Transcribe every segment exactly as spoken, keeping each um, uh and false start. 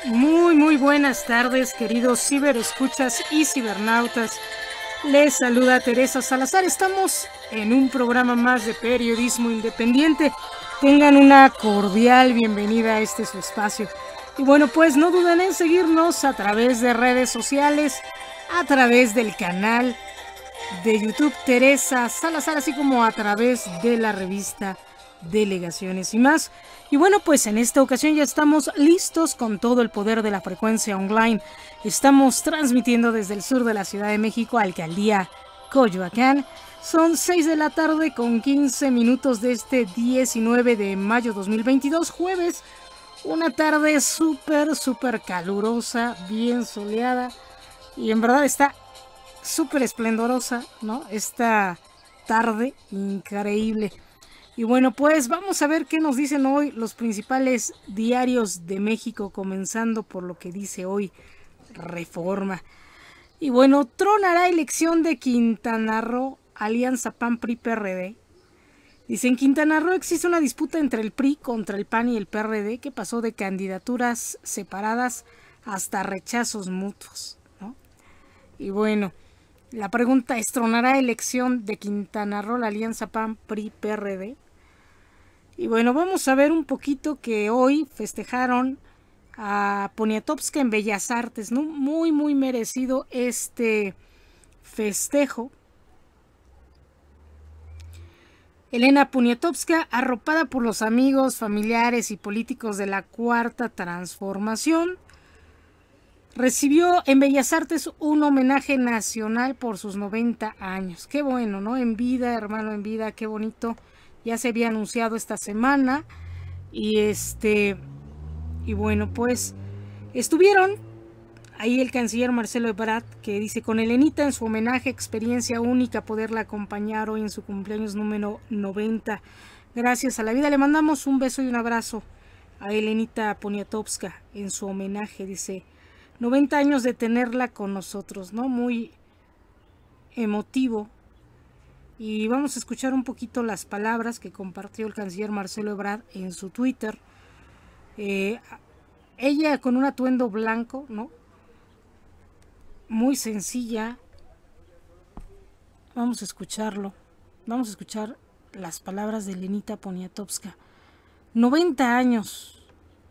Muy, muy buenas tardes, queridos ciberescuchas y cibernautas. Les saluda Teresa Salazar. Estamos en un programa más de periodismo independiente. Tengan una cordial bienvenida a este su espacio. Y bueno, pues no duden en seguirnos a través de redes sociales, a través del canal de YouTube Teresa Salazar, así como a través de la revista Delegaciones y más. Y bueno, pues en esta ocasión ya estamos listos con todo el poder de la frecuencia online. Estamos transmitiendo desde el sur de la Ciudad de México, Alcaldía Coyoacán. Son seis de la tarde con quince minutos de este diecinueve de mayo dos mil veintidós, jueves. Una tarde súper, súper calurosa, bien soleada. Y en verdad está súper esplendorosa, ¿no? Esta tarde increíble. Y bueno, pues vamos a ver qué nos dicen hoy los principales diarios de México, comenzando por lo que dice hoy Reforma. Y bueno, tronará elección de Quintana Roo, alianza P A N P R I P R D. Dice, en Quintana Roo existe una disputa entre el P R I contra el P A N y el P R D que pasó de candidaturas separadas hasta rechazos mutuos, ¿no? Y bueno, la pregunta es, ¿tronará elección de Quintana Roo la alianza P A N P R I P R D? Y bueno, vamos a ver un poquito que hoy festejaron a Poniatowska en Bellas Artes, ¿no? Muy, muy merecido este festejo. Elena Poniatowska, arropada por los amigos, familiares y políticos de la Cuarta Transformación, recibió en Bellas Artes un homenaje nacional por sus noventa años. Qué bueno, ¿no? En vida, hermano, en vida, qué bonito. Ya se había anunciado esta semana. Y este... Y bueno, pues estuvieron ahí el canciller Marcelo Ebrard, que dice, con Elenita en su homenaje, experiencia única poderla acompañar hoy en su cumpleaños número noventa. Gracias a la vida. Le mandamos un beso y un abrazo a Elenita Poniatowska en su homenaje. Dice, noventa años de tenerla con nosotros, ¿no? Muy emotivo. Y vamos a escuchar un poquito las palabras que compartió el canciller Marcelo Ebrard en su Twitter. Eh, ella con un atuendo blanco, ¿no? Muy sencilla. Vamos a escucharlo. Vamos a escuchar las palabras de Elenita Poniatowska. noventa años.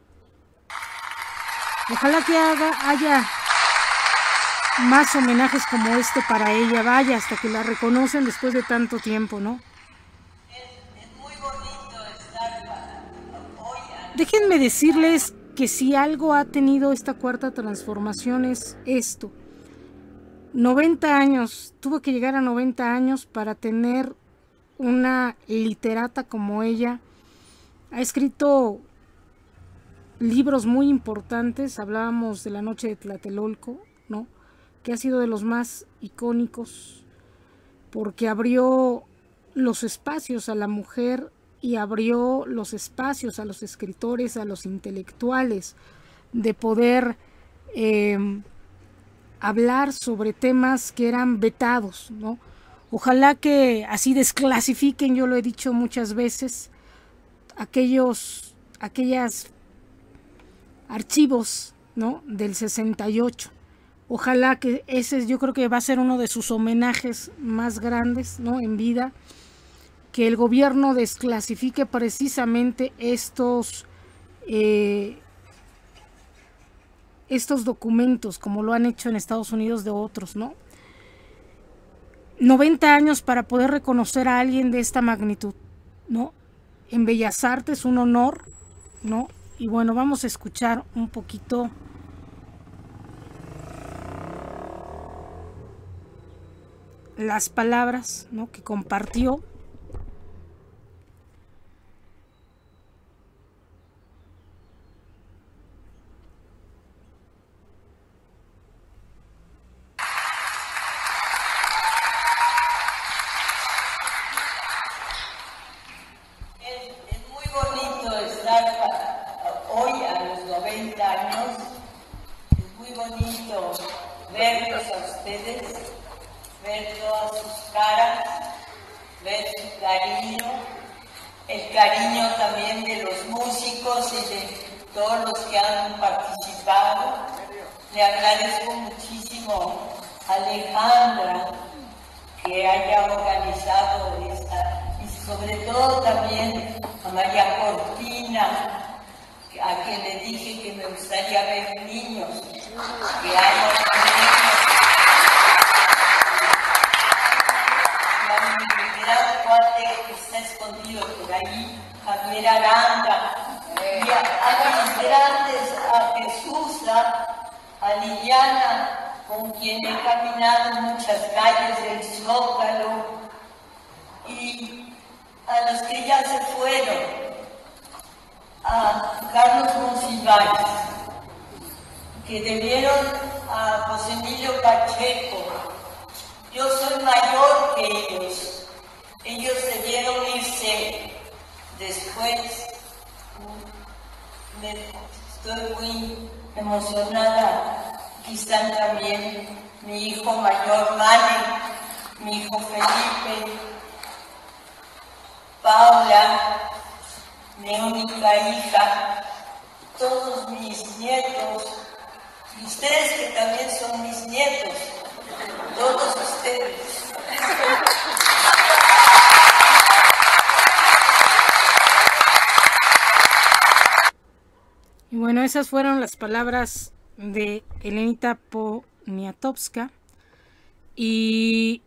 Ojalá que haga, haya más homenajes como este para ella. Vaya, hasta que la reconocen después de tanto tiempo, ¿no? Déjenme decirles que si algo ha tenido esta Cuarta Transformación es esto. noventa años, tuvo que llegar a noventa años para tener una literata como ella. Ha escrito libros muy importantes. Hablábamos de La Noche de Tlatelolco, ¿no? Que ha sido de los más icónicos porque abrió los espacios a la mujer y abrió los espacios a los escritores, a los intelectuales, de poder eh, hablar sobre temas que eran vetados, ¿no? Ojalá que así desclasifiquen, yo lo he dicho muchas veces, aquellos aquellas archivos, ¿no? Del sesenta y ocho. Ojalá que ese, yo creo que va a ser uno de sus homenajes más grandes, ¿no? En vida, que el gobierno desclasifique precisamente estos eh, estos documentos, como lo han hecho en Estados Unidos de otros, ¿no? noventa años para poder reconocer a alguien de esta magnitud, ¿no? En Bellas Artes, un honor, ¿no? Y bueno, vamos a escuchar un poquito las palabras, ¿no? Que compartió. Verlos a ustedes, ver todas sus caras, ver su cariño, el cariño también de los músicos y de todos los que han participado Chicago. Le agradezco muchísimo a Alejandra que haya organizado esta, y sobre todo también a María Cortina, a quien le dije que me gustaría ver niños, que haya niños. Y a mi gran cuate que está escondido por ahí, Javier Aranda, y a, a mis grandes, a Jesús, a, a Liliana, con quien he caminado muchas calles del Zócalo, y a los que ya se fueron, a Carlos Monsiváis, que debieron a José Emilio Pacheco. Yo soy mayor que ellos. Ellos debieron irse después. Me, estoy muy emocionada. Aquí están también mi hijo mayor, Mane, mi hijo Felipe, Paula, mi única hija, todos mis nietos, y ustedes que también son mis nietos, todos ustedes. Y bueno, esas fueron las palabras de Elenita Poniatowska. Y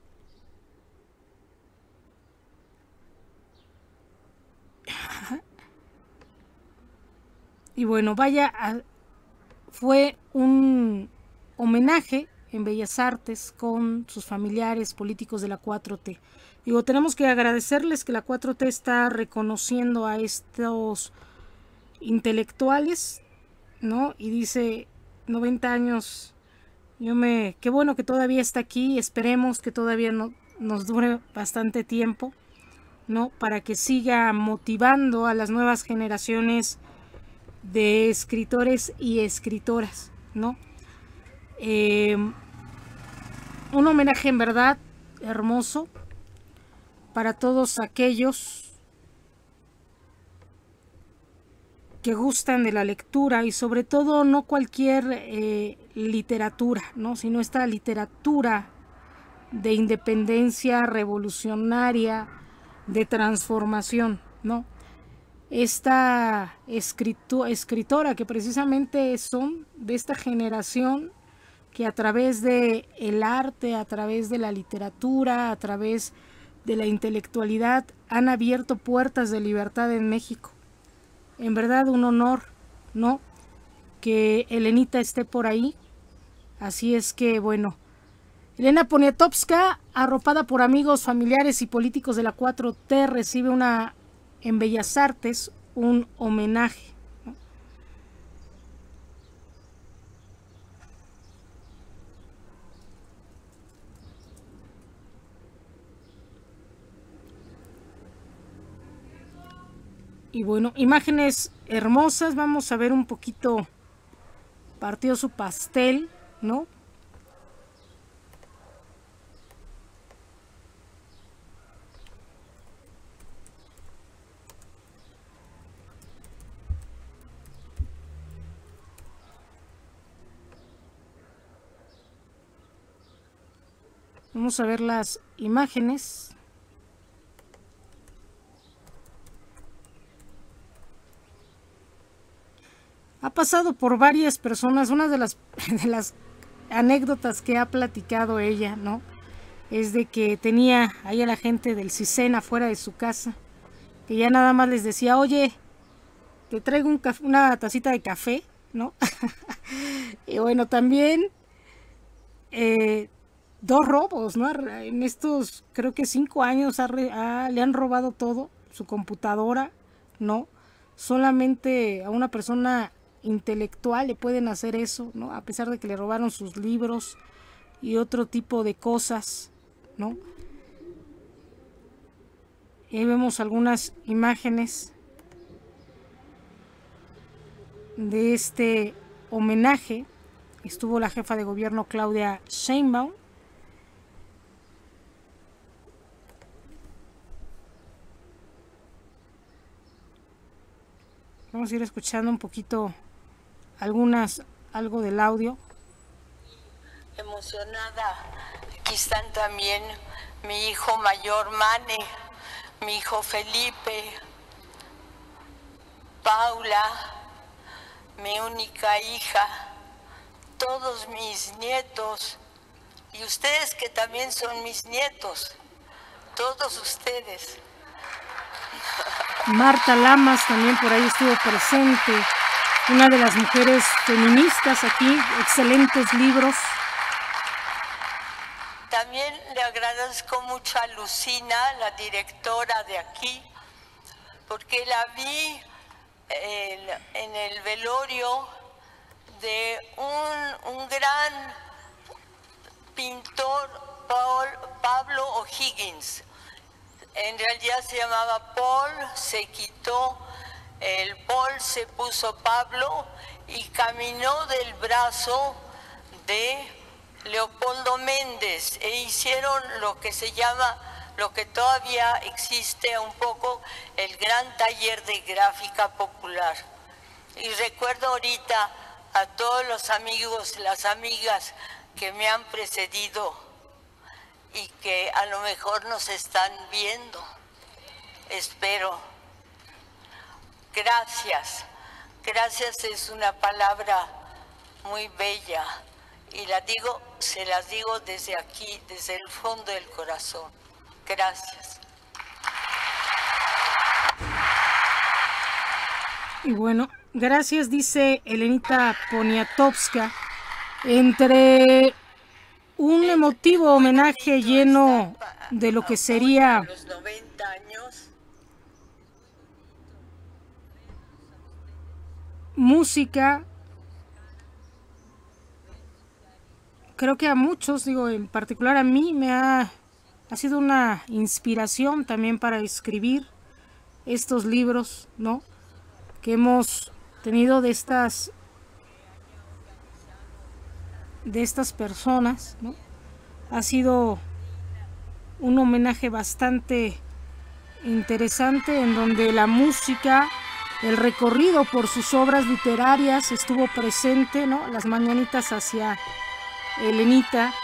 y bueno, vaya, a, fue un homenaje en Bellas Artes con sus familiares políticos de la cuatro T. Digo, tenemos que agradecerles que la cuatro T está reconociendo a estos intelectuales, ¿no? Y dice, noventa años, yo me, qué bueno que todavía está aquí, esperemos que todavía no, nos dure bastante tiempo, ¿no? Para que siga motivando a las nuevas generaciones de escritores y escritoras, ¿no? Eh, un homenaje en verdad hermoso para todos aquellos que gustan de la lectura y sobre todo no cualquier eh, literatura, ¿no? Sino esta literatura de independencia revolucionaria, de transformación, ¿no? Esta escritu- escritora que precisamente son de esta generación que a través de el arte, a través de la literatura, a través de la intelectualidad han abierto puertas de libertad en México. En verdad un honor, ¿no? Que Elenita esté por ahí. Así es que, bueno, Elena Poniatowska, arropada por amigos, familiares y políticos de la cuatro T, recibe una en Bellas Artes un homenaje, ¿no? Y bueno, imágenes hermosas, vamos a ver un poquito, partió su pastel, ¿no? Vamos a ver las imágenes. Ha pasado por varias personas. Una de las, de las anécdotas que ha platicado ella, ¿no? Es de que tenía ahí a la gente del CISEN afuera de su casa, que ya nada más les decía, oye, te traigo un café, una tacita de café, ¿no? Y bueno, también eh, dos robos, ¿no? En estos, creo que cinco años ha, ha, le han robado todo, su computadora, ¿no? Solamente a una persona intelectual le pueden hacer eso, ¿no? A pesar de que le robaron sus libros y otro tipo de cosas, ¿no? Y ahí vemos algunas imágenes de este homenaje. Estuvo la jefa de gobierno Claudia Sheinbaum. Vamos a ir escuchando un poquito algunas algo del audio. Emocionada. Aquí están también mi hijo mayor Mane, mi hijo Felipe, Paula, mi única hija, todos mis nietos y ustedes que también son mis nietos, todos ustedes. Marta Lamas también por ahí estuvo presente, una de las mujeres feministas aquí, excelentes libros. También le agradezco mucho a Lucina, la directora de aquí, porque la vi en, en el velorio de un, un gran pintor, Paul, Pablo O'Higgins. En realidad se llamaba Paul, se quitó el Paul, se puso Pablo y caminó del brazo de Leopoldo Méndez e hicieron lo que se llama, lo que todavía existe un poco, el gran taller de gráfica popular. Y recuerdo ahorita a todos los amigos, las amigas que me han precedido y que a lo mejor nos están viendo. Espero. Gracias. Gracias es una palabra muy bella. Y la digo, se las digo desde aquí, desde el fondo del corazón. Gracias. Y bueno, gracias, dice Elenita Poniatowska. Entre un emotivo homenaje lleno de lo que sería los noventa años. Música, creo que a muchos, digo, en particular a mí, me ha, ha sido una inspiración también para escribir estos libros, ¿no? Que hemos tenido de estas, de estas personas, ¿no? Ha sido un homenaje bastante interesante en donde la música, el recorrido por sus obras literarias estuvo presente, ¿no? Las mañanitas hacia Elenita.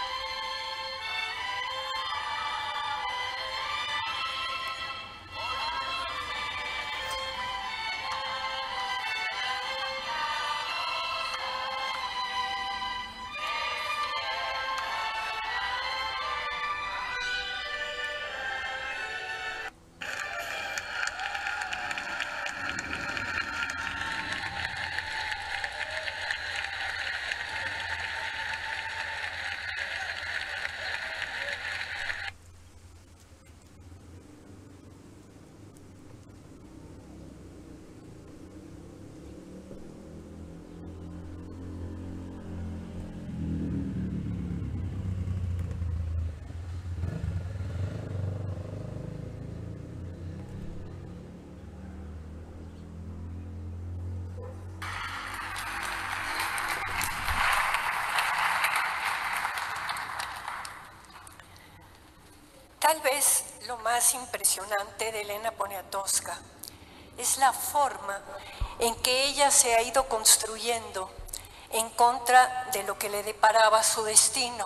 Tal vez lo más impresionante de Elena Poniatowska es la forma en que ella se ha ido construyendo en contra de lo que le deparaba su destino.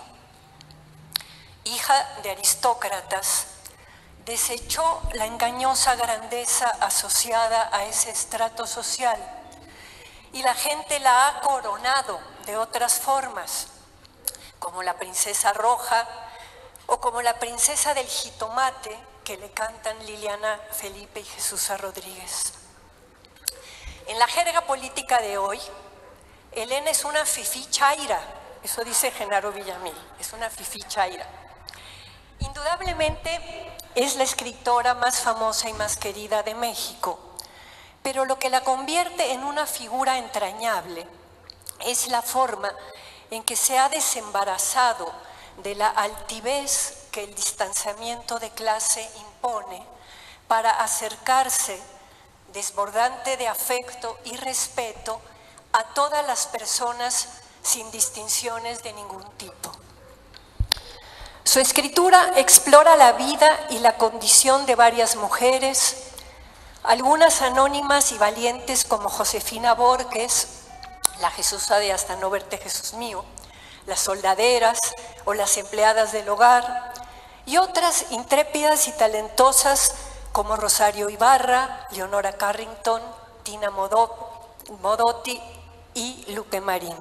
Hija de aristócratas, desechó la engañosa grandeza asociada a ese estrato social y la gente la ha coronado de otras formas, como la princesa roja, o como la princesa del jitomate que le cantan Liliana Felipe y Jesús Rodríguez. En la jerga política de hoy, Elena es una fifí chaira, eso dice Genaro Villamil, es una fifí chaira. Indudablemente es la escritora más famosa y más querida de México, pero lo que la convierte en una figura entrañable es la forma en que se ha desembarazado de la altivez que el distanciamiento de clase impone para acercarse desbordante de afecto y respeto a todas las personas sin distinciones de ningún tipo. Su escritura explora la vida y la condición de varias mujeres, algunas anónimas y valientes como Josefina Borges La Jesusa de Hasta no verte, Jesús mío, las soldaderas o las empleadas del hogar, y otras intrépidas y talentosas como Rosario Ibarra, Leonora Carrington, Tina Modotti y Lupe Marín.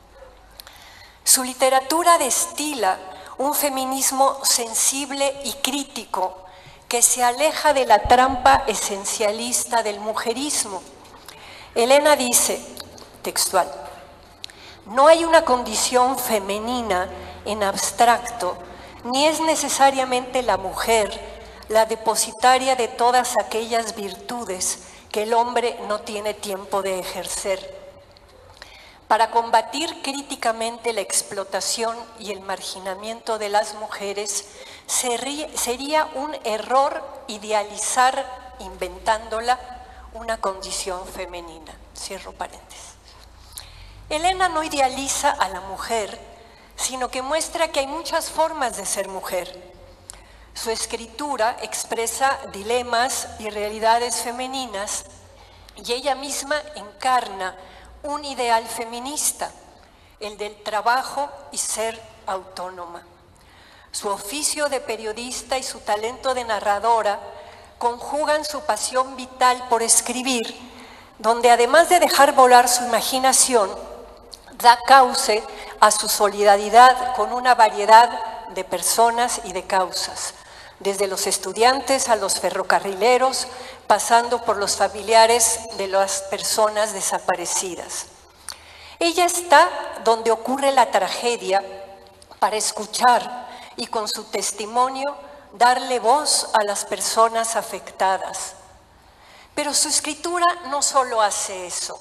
Su literatura destila un feminismo sensible y crítico que se aleja de la trampa esencialista del mujerismo. Elena dice, textual, no hay una condición femenina en abstracto, ni es necesariamente la mujer la depositaria de todas aquellas virtudes que el hombre no tiene tiempo de ejercer. Para combatir críticamente la explotación y el marginamiento de las mujeres, sería un error idealizar, inventándola, una condición femenina. Cierro paréntesis. Elena no idealiza a la mujer, sino que muestra que hay muchas formas de ser mujer. Su escritura expresa dilemas y realidades femeninas y ella misma encarna un ideal feminista, el del trabajo y ser autónoma. Su oficio de periodista y su talento de narradora conjugan su pasión vital por escribir, donde además de dejar volar su imaginación, da cauce a su solidaridad con una variedad de personas y de causas, desde los estudiantes a los ferrocarrileros, pasando por los familiares de las personas desaparecidas. Ella está donde ocurre la tragedia para escuchar y con su testimonio darle voz a las personas afectadas. Pero su escritura no solo hace eso.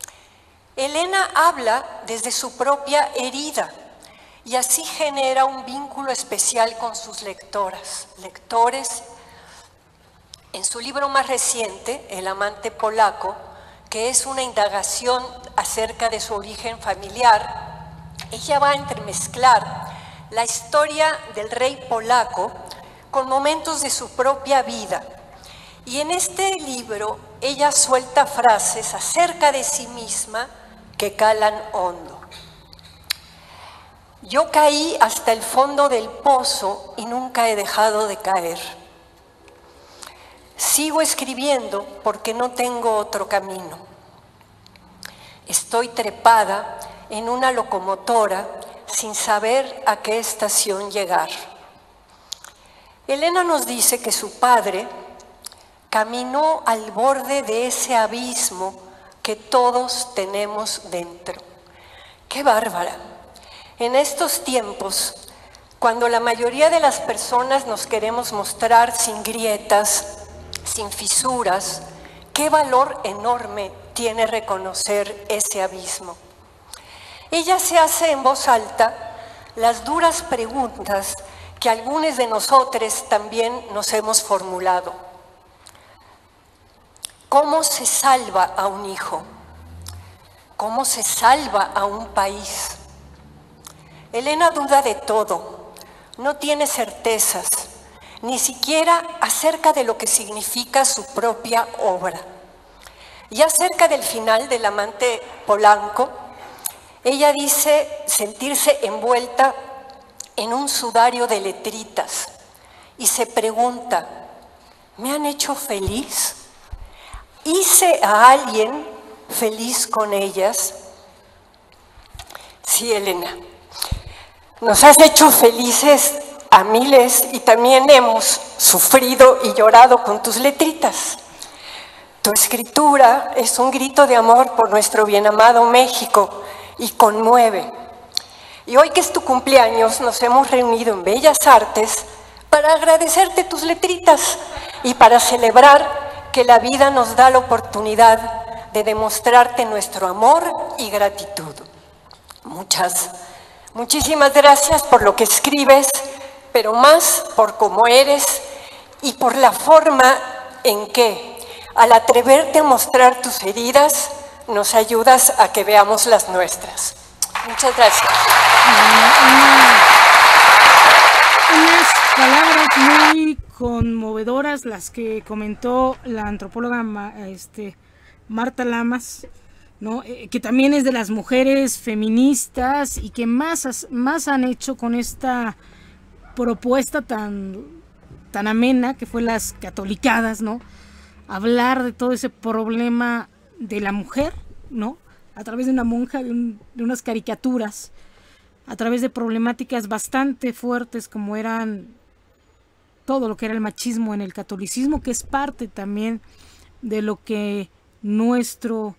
Elena habla desde su propia herida y así genera un vínculo especial con sus lectoras, lectores. En su libro más reciente, El amante polaco, que es una indagación acerca de su origen familiar, ella va a entremezclar la historia del rey polaco con momentos de su propia vida. Y en este libro ella suelta frases acerca de sí misma que calan hondo. Yo caí hasta el fondo del pozo y nunca he dejado de caer. Sigo escribiendo porque no tengo otro camino. Estoy trepada en una locomotora sin saber a qué estación llegar. Elena nos dice que su padre caminó al borde de ese abismo que todos tenemos dentro. ¡Qué bárbara! En estos tiempos, cuando la mayoría de las personas nos queremos mostrar sin grietas, sin fisuras, qué valor enorme tiene reconocer ese abismo. Ella se hace en voz alta las duras preguntas que algunos de nosotros también nos hemos formulado. ¿Cómo se salva a un hijo? ¿Cómo se salva a un país? Elena duda de todo, no tiene certezas, ni siquiera acerca de lo que significa su propia obra. Y acerca del final del amante polaco, ella dice sentirse envuelta en un sudario de letritas y se pregunta, ¿me han hecho feliz? ¿Hice a alguien feliz con ellas? Sí, Elena, nos has hecho felices a miles y también hemos sufrido y llorado con tus letritas. Tu escritura es un grito de amor por nuestro bien amado México y conmueve. Y hoy que es tu cumpleaños nos hemos reunido en Bellas Artes para agradecerte tus letritas y para celebrar que la vida nos da la oportunidad de demostrarte nuestro amor y gratitud. Muchas, muchísimas gracias por lo que escribes, pero más por cómo eres y por la forma en que, al atreverte a mostrar tus heridas, nos ayudas a que veamos las nuestras. Muchas gracias. Unas palabras muy conmovedoras las que comentó la antropóloga este, Marta Lamas, ¿no? Eh, que también es de las mujeres feministas y que más, más han hecho con esta propuesta tan, tan amena que fue las catolicadas, ¿no? Hablar de todo ese problema de la mujer, ¿no? A través de una monja, de, un, de unas caricaturas, a través de problemáticas bastante fuertes como eran todo lo que era el machismo en el catolicismo, que es parte también de lo que nuestro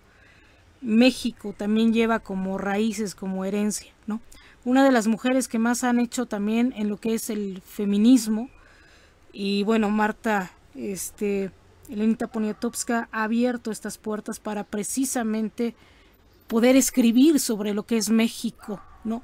México también lleva como raíces, como herencia, ¿no? Una de las mujeres que más han hecho también en lo que es el feminismo, y bueno, Marta, este, Elenita Poniatowska ha abierto estas puertas para precisamente poder escribir sobre lo que es México, ¿no?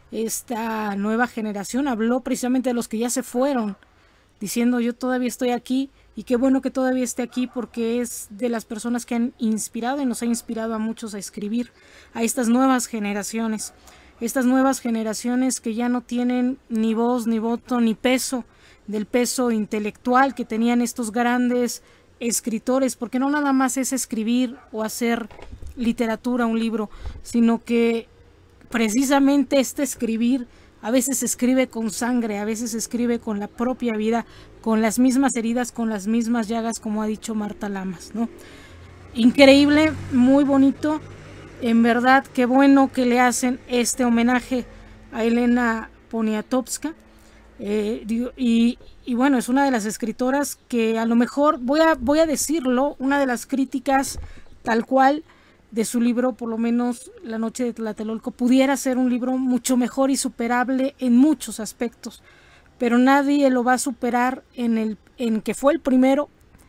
Esta nueva generación habló precisamente de los que ya se fueron, diciendo yo todavía estoy aquí, y qué bueno que todavía esté aquí porque es de las personas que han inspirado y nos ha inspirado a muchos a escribir, a estas nuevas generaciones, estas nuevas generaciones que ya no tienen ni voz, ni voto, ni peso, del peso intelectual que tenían estos grandes escritores, porque no nada más es escribir o hacer literatura, un libro, sino que precisamente este escribir a veces se escribe con sangre, a veces se escribe con la propia vida, con las mismas heridas, con las mismas llagas, como ha dicho Marta Lamas, ¿no? Increíble, muy bonito, en verdad, qué bueno que le hacen este homenaje a Elena Poniatowska, eh, y, y bueno, es una de las escritoras que a lo mejor, voy a, voy a decirlo, una de las críticas tal cual de su libro, por lo menos La noche de Tlatelolco, pudiera ser un libro mucho mejor y superable en muchos aspectos, pero nadie lo va a superar en el en que fue el primero,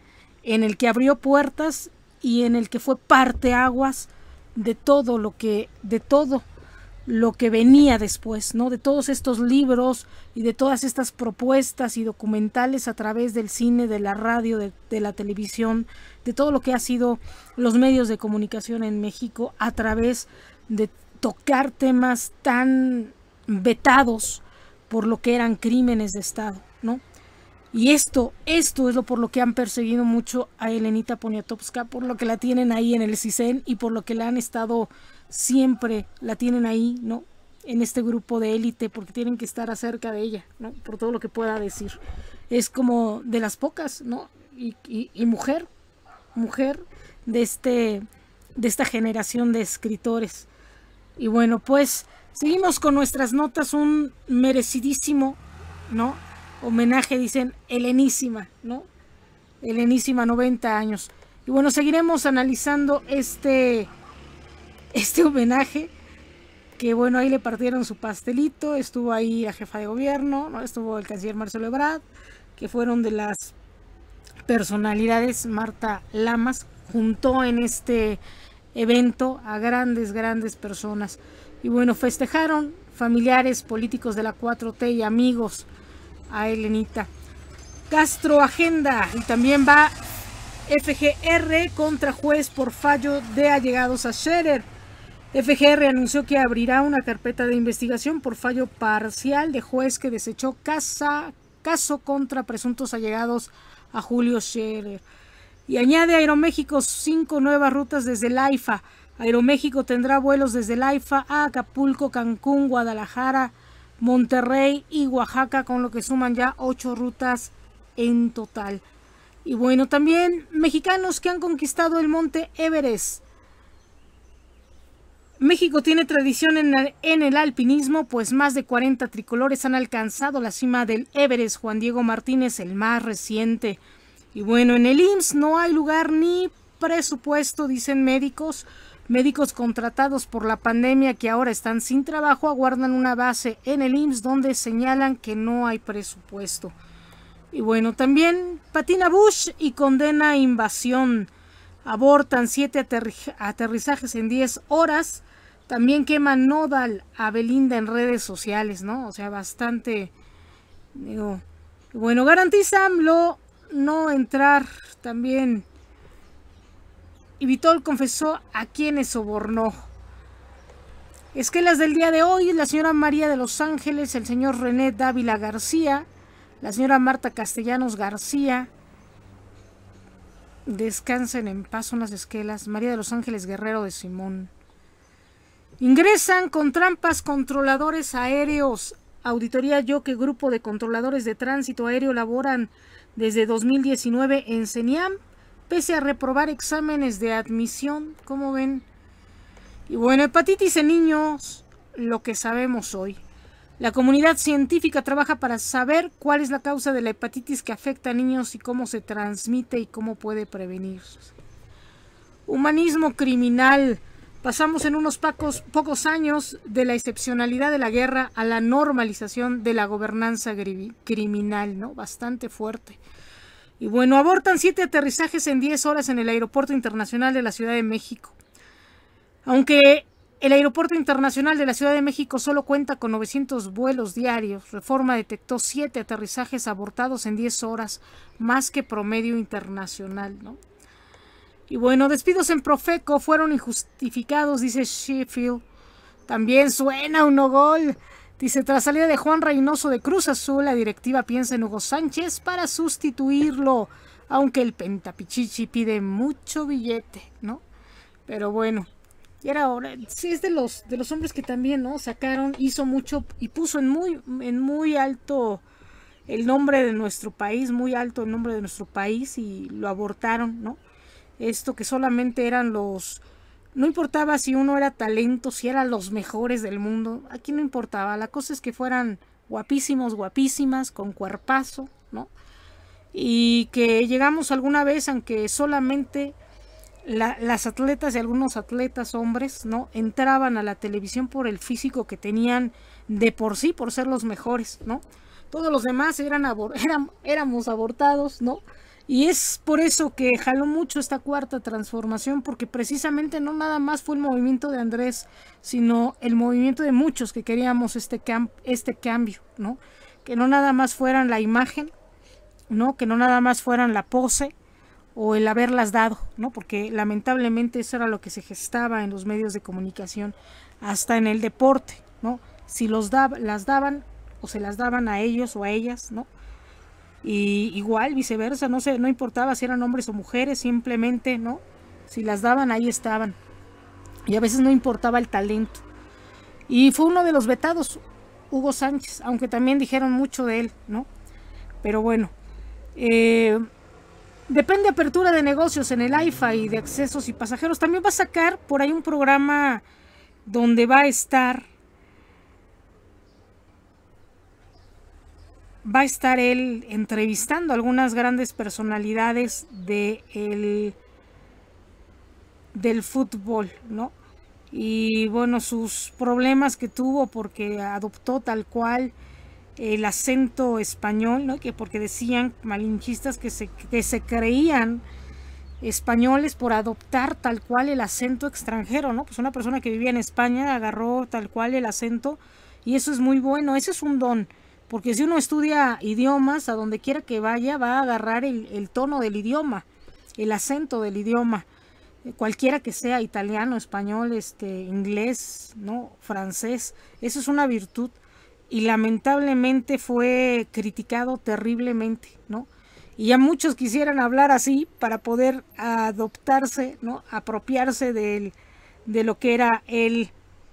en el que abrió puertas y en el que fue parteaguas de todo lo que de todo lo que venía después, ¿no? De todos estos libros y de todas estas propuestas y documentales a través del cine, de la radio, de, de la televisión, de todo lo que ha sido los medios de comunicación en México a través de tocar temas tan vetados por lo que eran crímenes de Estado, ¿no? Y esto, esto es lo por lo que han perseguido mucho a Elenita Poniatowska, por lo que la tienen ahí en el CISEN y por lo que la han estado siempre, la tienen ahí, ¿no? En este grupo de élite, porque tienen que estar acerca de ella, ¿no? Por todo lo que pueda decir. Es como de las pocas, ¿no? Y, y, y mujer, mujer de, este, de esta generación de escritores. Y bueno, pues seguimos con nuestras notas, un merecidísimo, ¿no? Homenaje, dicen, helenísima, ¿no? Helenísima, noventa años. Y bueno, seguiremos analizando este, este homenaje, que bueno, ahí le partieron su pastelito, estuvo ahí la jefa de gobierno, ¿no? Estuvo el canciller Marcelo Ebrard, que fueron de las personalidades. Marta Lamas juntó en este evento a grandes, grandes personas. Y bueno, festejaron familiares, políticos de la cuatro T y amigos a Elenita. Castro Agenda, y también va F G R contra juez por fallo de allegados a Scherer. F G R anunció que abrirá una carpeta de investigación por fallo parcial de juez que desechó casa, caso contra presuntos allegados a Julio Scherer. Y añade Aeroméxico cinco nuevas rutas desde el AIFA. Aeroméxico tendrá vuelos desde el AIFA a Acapulco, Cancún, Guadalajara, Monterrey y Oaxaca, con lo que suman ya ocho rutas en total. Y bueno, también mexicanos que han conquistado el monte Everest. México tiene tradición en, la, en el alpinismo, pues más de cuarenta tricolores han alcanzado la cima del Everest. Juan Diego Martínez, el más reciente. Y bueno, en el I M S S no hay lugar ni presupuesto, dicen médicos. Médicos contratados por la pandemia que ahora están sin trabajo aguardan una base en el I M S S donde señalan que no hay presupuesto. Y bueno, también patina Bush y condena invasión. Abortan siete aterri aterrizajes en diez horas. También queman Nodal a Belinda en redes sociales, ¿no? O sea, bastante... Digo, bueno, garantiza AMLO no entrar también... Y Vitol confesó a quienes sobornó. Esquelas del día de hoy, la señora María de los Ángeles, el señor René Dávila García, la señora Marta Castellanos García, Descansen en paz, son las esquelas. María de los Ángeles Guerrero de Simón. Ingresan con trampas controladores aéreos. Auditoría Yoque, grupo de controladores de tránsito aéreo, laboran desde dos mil diecinueve en CENIAM, pese a reprobar exámenes de admisión. ¿Cómo ven? Y bueno, hepatitis en niños, lo que sabemos hoy. La comunidad científica trabaja para saber cuál es la causa de la hepatitis que afecta a niños y cómo se transmite y cómo puede prevenirse. Humanismo criminal. Pasamos en unos pocos, pocos años de la excepcionalidad de la guerra a la normalización de la gobernanza criminal, ¿no? Bastante fuerte. Y bueno, abortan siete aterrizajes en diez horas en el Aeropuerto Internacional de la Ciudad de México. Aunque el Aeropuerto Internacional de la Ciudad de México solo cuenta con novecientos vuelos diarios, Reforma detectó siete aterrizajes abortados en diez horas, más que promedio internacional, ¿no? Y bueno, despidos en Profeco fueron injustificados, dice Sheffield. También suena un no gol. Dice, tras salida de Juan Reynoso de Cruz Azul, la directiva piensa en Hugo Sánchez para sustituirlo, aunque el Pentapichichi pide mucho billete, ¿no? Pero bueno, y era hora. Sí, es de los, de los hombres que también, ¿no? Sacaron, hizo mucho y puso en muy, en muy alto el nombre de nuestro país, muy alto el nombre de nuestro país, y lo abortaron, ¿no? Esto que solamente eran los... No importaba si uno era talento, si eran los mejores del mundo. Aquí no importaba. La cosa es que fueran guapísimos, guapísimas, con cuerpazo, ¿no? Y que llegamos alguna vez, aunque solamente la, las atletas y algunos atletas hombres, ¿no? Entraban a la televisión por el físico que tenían de por sí, por ser los mejores, ¿no? Todos los demás eran, abor eran éramos abortados, ¿no? Y es por eso que jaló mucho esta cuarta transformación, porque precisamente no nada más fue el movimiento de Andrés, sino el movimiento de muchos que queríamos este, cam este cambio, ¿no? Que no nada más fueran la imagen, ¿no? Que no nada más fueran la pose o el haberlas dado, ¿no? Porque lamentablemente eso era lo que se gestaba en los medios de comunicación, hasta en el deporte, ¿no? Si los dab las daban o se las daban a ellos o a ellas, ¿no? Y igual viceversa, no sé, no importaba si eran hombres o mujeres, simplemente, ¿no? Si las daban, ahí estaban. Y a veces no importaba el talento. Y fue uno de los vetados, Hugo Sánchez, aunque también dijeron mucho de él, ¿no? Pero bueno, eh, depende de apertura de negocios en el AIFA y de accesos y pasajeros. También va a sacar por ahí un programa donde va a estar va a estar él entrevistando a algunas grandes personalidades de el, del fútbol, ¿no? Y bueno, sus problemas que tuvo porque adoptó tal cual el acento español, ¿no? Que porque decían malinchistas que se, que se creían españoles por adoptar tal cual el acento extranjero, ¿no? Pues una persona que vivía en España agarró tal cual el acento, y eso es muy bueno, ese es un don. Porque si uno estudia idiomas, a donde quiera que vaya, va a agarrar el, el tono del idioma, el acento del idioma, cualquiera que sea, italiano, español, este, inglés, ¿no? Francés. Eso es una virtud y lamentablemente fue criticado terriblemente, ¿no? Y ya muchos quisieran hablar así para poder adoptarse, ¿no? Apropiarse del, de lo que era el,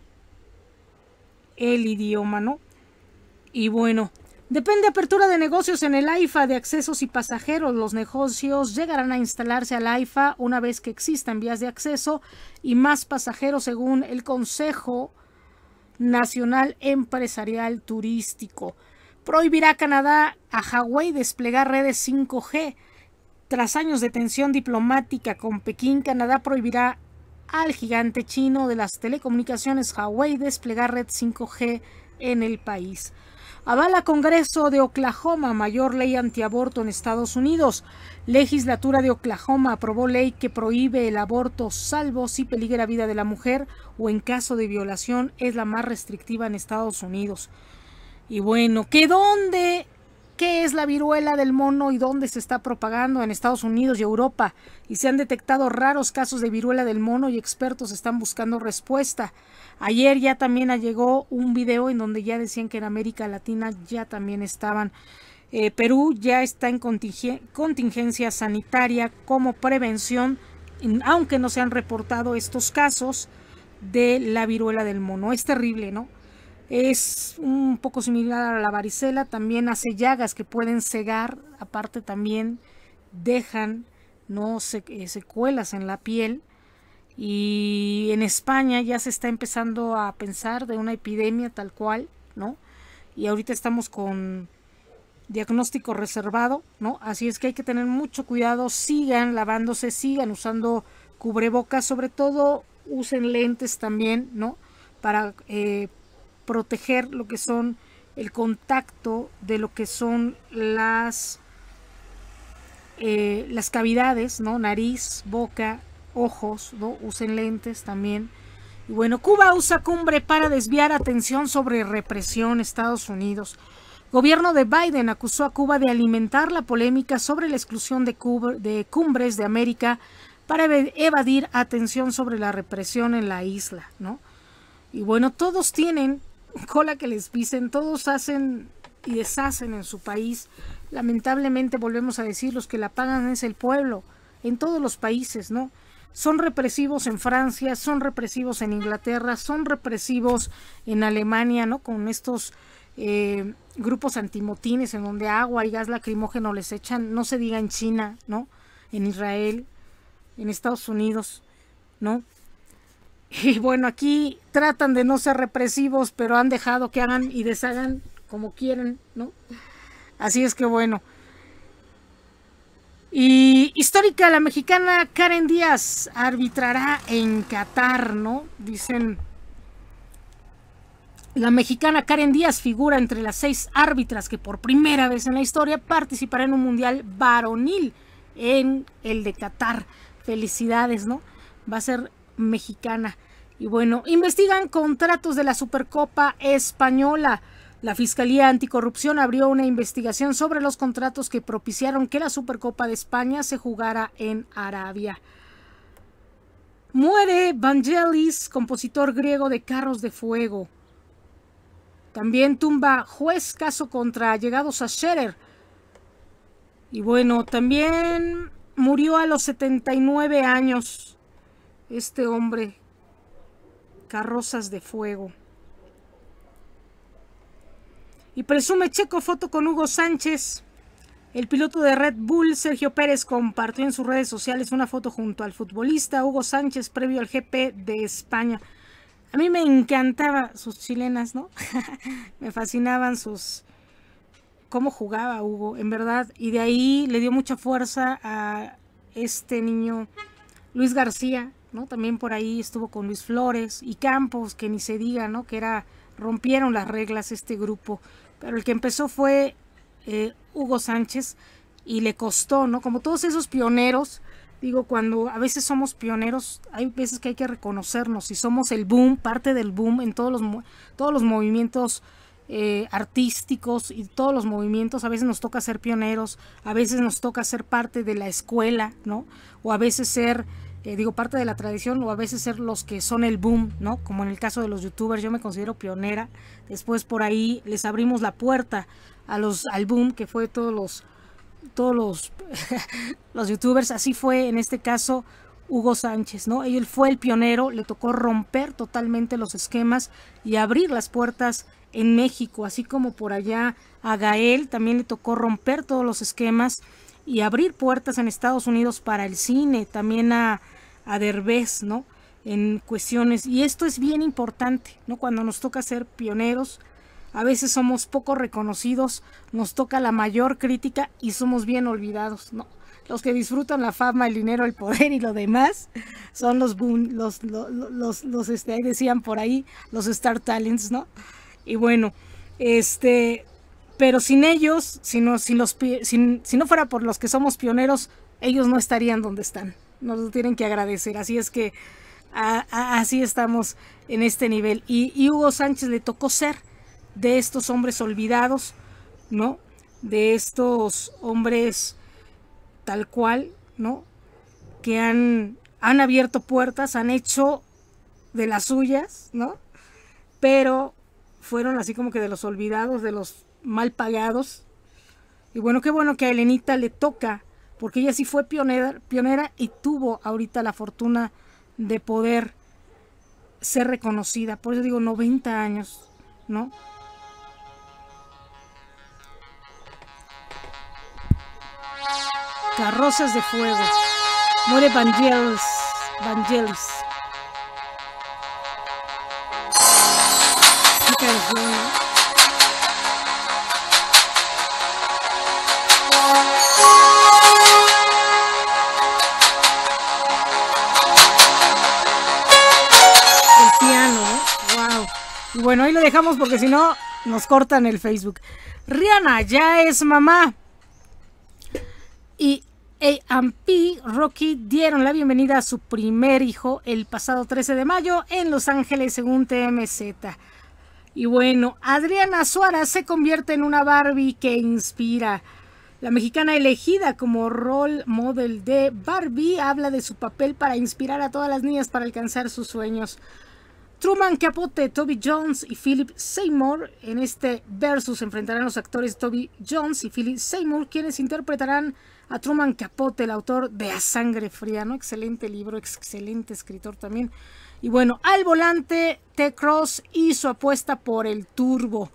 el idioma, ¿no? Y bueno, depende de apertura de negocios en el AIFA de accesos y pasajeros. Los negocios llegarán a instalarse al AIFA una vez que existan vías de acceso y más pasajeros, según el Consejo Nacional Empresarial Turístico. Prohibirá Canadá a Hawái desplegar redes cinco G. Tras años de tensión diplomática con Pekín, Canadá prohibirá al gigante chino de las telecomunicaciones Huawei desplegar red cinco G en el país. Avala Congreso de Oklahoma mayor ley antiaborto en Estados Unidos. Legislatura de Oklahoma aprobó ley que prohíbe el aborto salvo si peligra la vida de la mujer o en caso de violación. Es la más restrictiva en Estados Unidos. Y bueno, ¿qué dónde? ¿Qué es la viruela del mono y dónde se está propagando? En Estados Unidos y Europa. Y se han detectado raros casos de viruela del mono y expertos están buscando respuesta. Ayer ya también llegó un video en donde ya decían que en América Latina ya también estaban Eh, Perú ya está en contingen contingencia sanitaria como prevención, aunque no se han reportado estos casos de la viruela del mono. Es terrible, ¿no? Es un poco similar a la varicela, también hace llagas que pueden cegar, aparte también dejan, ¿no?, se eh, secuelas en la piel. Y en España ya se está empezando a pensar de una epidemia tal cual, ¿no? Y ahorita estamos con diagnóstico reservado, ¿no? Así es que hay que tener mucho cuidado, sigan lavándose, sigan usando cubrebocas, sobre todo usen lentes también, ¿no? Para eh, proteger lo que son el contacto de lo que son las, eh, las cavidades, ¿no? Nariz, boca, ojos, ¿no? Usen lentes también. Y bueno, Cuba usa cumbre para desviar atención sobre represión. Estados Unidos. Gobierno de Biden acusó a Cuba de alimentar la polémica sobre la exclusión de, Cuba, de cumbres de América para evadir atención sobre la represión en la isla, ¿no? Y bueno, todos tienen cola que les pisen, todos hacen y deshacen en su país. Lamentablemente, volvemos a decir, los que la pagan es el pueblo, en todos los países, ¿no? Son represivos en Francia, son represivos en Inglaterra, son represivos en Alemania, ¿no? Con estos eh, grupos antimotines en donde agua y gas lacrimógeno les echan, no se diga en China, ¿no? En Israel, en Estados Unidos, ¿no? Y bueno, aquí tratan de no ser represivos, pero han dejado que hagan y deshagan como quieren, ¿no? Así es que bueno. Y histórica, la mexicana Karen Díaz arbitrará en Qatar, ¿no? Dicen, la mexicana Karen Díaz figura entre las seis árbitras que por primera vez en la historia participará en un mundial varonil en el de Qatar. Felicidades, ¿no? Va a ser mexicana. Y bueno, investigan contratos de la Supercopa Española. La Fiscalía Anticorrupción abrió una investigación sobre los contratos que propiciaron que la Supercopa de España se jugara en Arabia. Muere Vangelis, compositor griego de Carros de Fuego. También tumba juez caso contra allegados a Scherer. Y bueno, también murió a los setenta y nueve años este hombre, Carrozas de Fuego. Y presume Checo foto con Hugo Sánchez. El piloto de Red Bull, Sergio Pérez, compartió en sus redes sociales una foto junto al futbolista Hugo Sánchez previo al G P de España. A mí me encantaba sus chilenas, ¿no? Me fascinaban sus... cómo jugaba Hugo, en verdad. Y de ahí le dio mucha fuerza a este niño Luis García, ¿no? También por ahí estuvo con Luis Flores y Campos, que ni se diga, ¿no? Que era... rompieron las reglas este grupo, pero el que empezó fue eh, Hugo Sánchez y le costó, ¿no? Como todos esos pioneros, digo, cuando a veces somos pioneros, hay veces que hay que reconocernos y somos el boom, parte del boom en todos los, todos los movimientos eh, artísticos y todos los movimientos. A veces nos toca ser pioneros, a veces nos toca ser parte de la escuela, ¿no? O a veces ser... Eh, digo, parte de la tradición, o a veces ser los que son el boom, ¿no? Como en el caso de los youtubers, yo me considero pionera. Después por ahí les abrimos la puerta a los, al boom, que fue todos los, todos los, los youtubers. Así fue en este caso Hugo Sánchez, ¿no? Él fue el pionero, le tocó romper totalmente los esquemas y abrir las puertas en México, así como por allá a Gael también le tocó romper todos los esquemas y abrir puertas en Estados Unidos para el cine, también a, a Derbez, ¿no? En cuestiones, y esto es bien importante, ¿no? Cuando nos toca ser pioneros, a veces somos poco reconocidos, nos toca la mayor crítica y somos bien olvidados, ¿no? Los que disfrutan la fama, el dinero, el poder y lo demás son los boom, los, los, los, los este, ahí decían por ahí, los Star Talents, ¿no? Y bueno, este... pero sin ellos, si no, si, los, si, si no fuera por los que somos pioneros, ellos no estarían donde están. Nos lo tienen que agradecer. Así es que a, a, así estamos en este nivel. Y, y Hugo Sánchez le tocó ser de estos hombres olvidados, ¿no? De estos hombres tal cual, ¿no? Que han, han abierto puertas, han hecho de las suyas, ¿no? Pero fueron así como que de los olvidados, de los mal pagados, Y bueno, qué bueno que a Elenita le toca, porque ella sí fue pionera, pionera y tuvo ahorita la fortuna de poder ser reconocida. Por eso digo noventa años, ¿no? Carrozas de fuego. Muere Vangelis. Vangelis. Qué canción, ¿no? El piano, ¿eh? Wow. Y bueno, ahí lo dejamos porque si no nos cortan el Facebook. Rihanna ya es mamá. Y A and P Rocky dieron la bienvenida a su primer hijo el pasado trece de mayo en Los Ángeles, según T M Z. Y bueno, Adriana Suárez se convierte en una Barbie que inspira. La mexicana elegida como role model de Barbie habla de su papel para inspirar a todas las niñas para alcanzar sus sueños. Truman Capote, Toby Jones y Philip Seymour. En este versus enfrentarán los actores Toby Jones y Philip Seymour, quienes interpretarán a Truman Capote, el autor de A Sangre Fría, ¿no? Excelente libro, excelente escritor también. Y bueno, al volante, T-Cross y su apuesta por el turbo.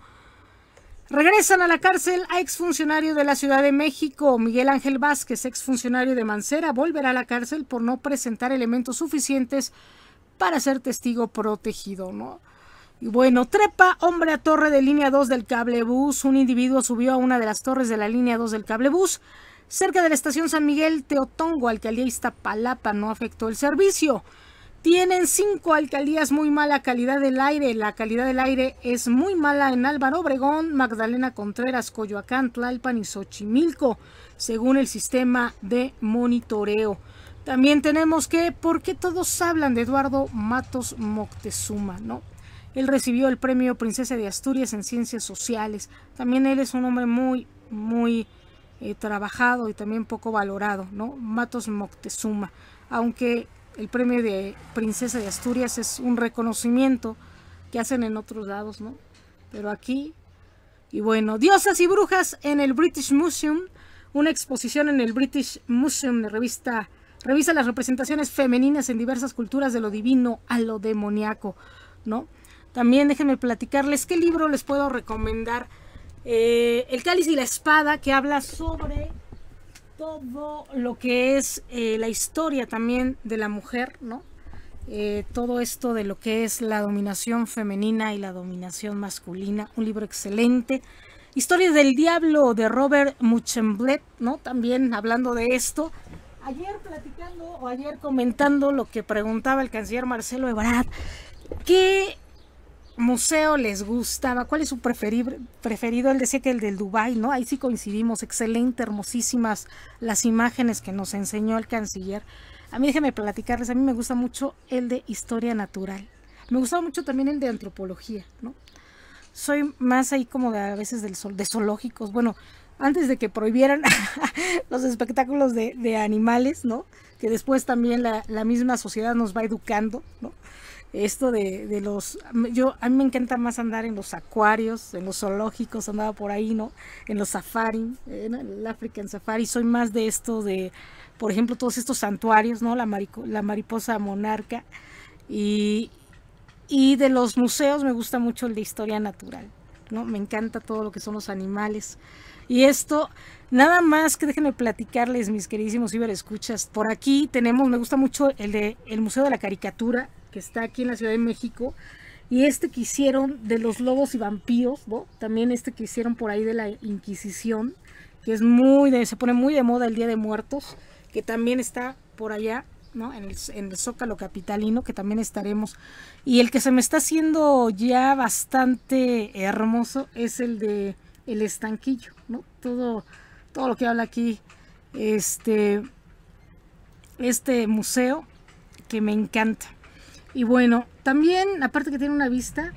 Regresan a la cárcel a exfuncionario de la Ciudad de México. Miguel Ángel Vázquez, exfuncionario de Mancera, volverá a la cárcel por no presentar elementos suficientes para ser testigo protegido, ¿no? Y bueno, trepa hombre a torre de línea dos del cablebús. Un individuo subió a una de las torres de la línea dos del cablebús cerca de la estación San Miguel Teotongo, alcaldía Iztapalapa. No afectó el servicio. Tienen cinco alcaldías muy mala calidad del aire. La calidad del aire es muy mala en Álvaro Obregón, Magdalena Contreras, Coyoacán, Tlalpan y Xochimilco, según el sistema de monitoreo. También tenemos que, ¿por qué todos hablan de Eduardo Matos Moctezuma, ¿no? Él recibió el premio Princesa de Asturias en Ciencias Sociales. También él es un hombre muy, muy eh, trabajado y también poco valorado, ¿no? Matos Moctezuma, aunque el premio de Princesa de Asturias es un reconocimiento que hacen en otros lados, ¿no? Pero aquí, y bueno, Diosas y Brujas en el British Museum, una exposición en el British Museum de revista, revisa las representaciones femeninas en diversas culturas de lo divino a lo demoníaco, ¿no? También déjenme platicarles qué libro les puedo recomendar. Eh, El Cáliz y la Espada, que habla sobre todo lo que es eh, la historia también de la mujer, ¿no? Eh, todo esto de lo que es la dominación femenina y la dominación masculina. Un libro excelente. Historia del Diablo de Robert Muchemblet, ¿no? También hablando de esto. Ayer platicando o ayer comentando lo que preguntaba el canciller Marcelo Ebrard, ¿qué museo les gustaba? ¿Cuál es su preferido? preferido? Él decía que el del Dubái, ¿no? Ahí sí coincidimos, excelente, hermosísimas las imágenes que nos enseñó el canciller. A mí déjenme platicarles, a mí me gusta mucho el de historia natural. Me gustaba mucho también el de antropología, ¿no? Soy más ahí como de a veces del sol, de zoológicos, bueno, antes de que prohibieran los espectáculos de, de animales, ¿no? Que después también la, la misma sociedad nos va educando, ¿no? Esto de, de los, yo a mí me encanta más andar en los acuarios, en los zoológicos, andaba por ahí, ¿no? En los safari, en el African Safari, soy más de esto de, por ejemplo, todos estos santuarios, ¿no? La, marico, la mariposa monarca, y, y de los museos me gusta mucho el de historia natural, ¿no? Me encanta todo lo que son los animales. Y esto, nada más que déjenme platicarles, mis queridísimos ciberescuchas, por aquí tenemos, me gusta mucho el de el Museo de la Caricatura, que está aquí en la Ciudad de México, y este que hicieron de los lobos y vampiros, ¿no? También este que hicieron por ahí de la Inquisición, que es muy de, se pone muy de moda el Día de Muertos, que también está por allá, ¿no? En el, en el Zócalo capitalino, que también estaremos. Y el que se me está haciendo ya bastante hermoso es el de El Estanquillo, ¿no? Todo, todo lo que habla aquí este, este museo, que me encanta. Y bueno, también, aparte que tiene una vista,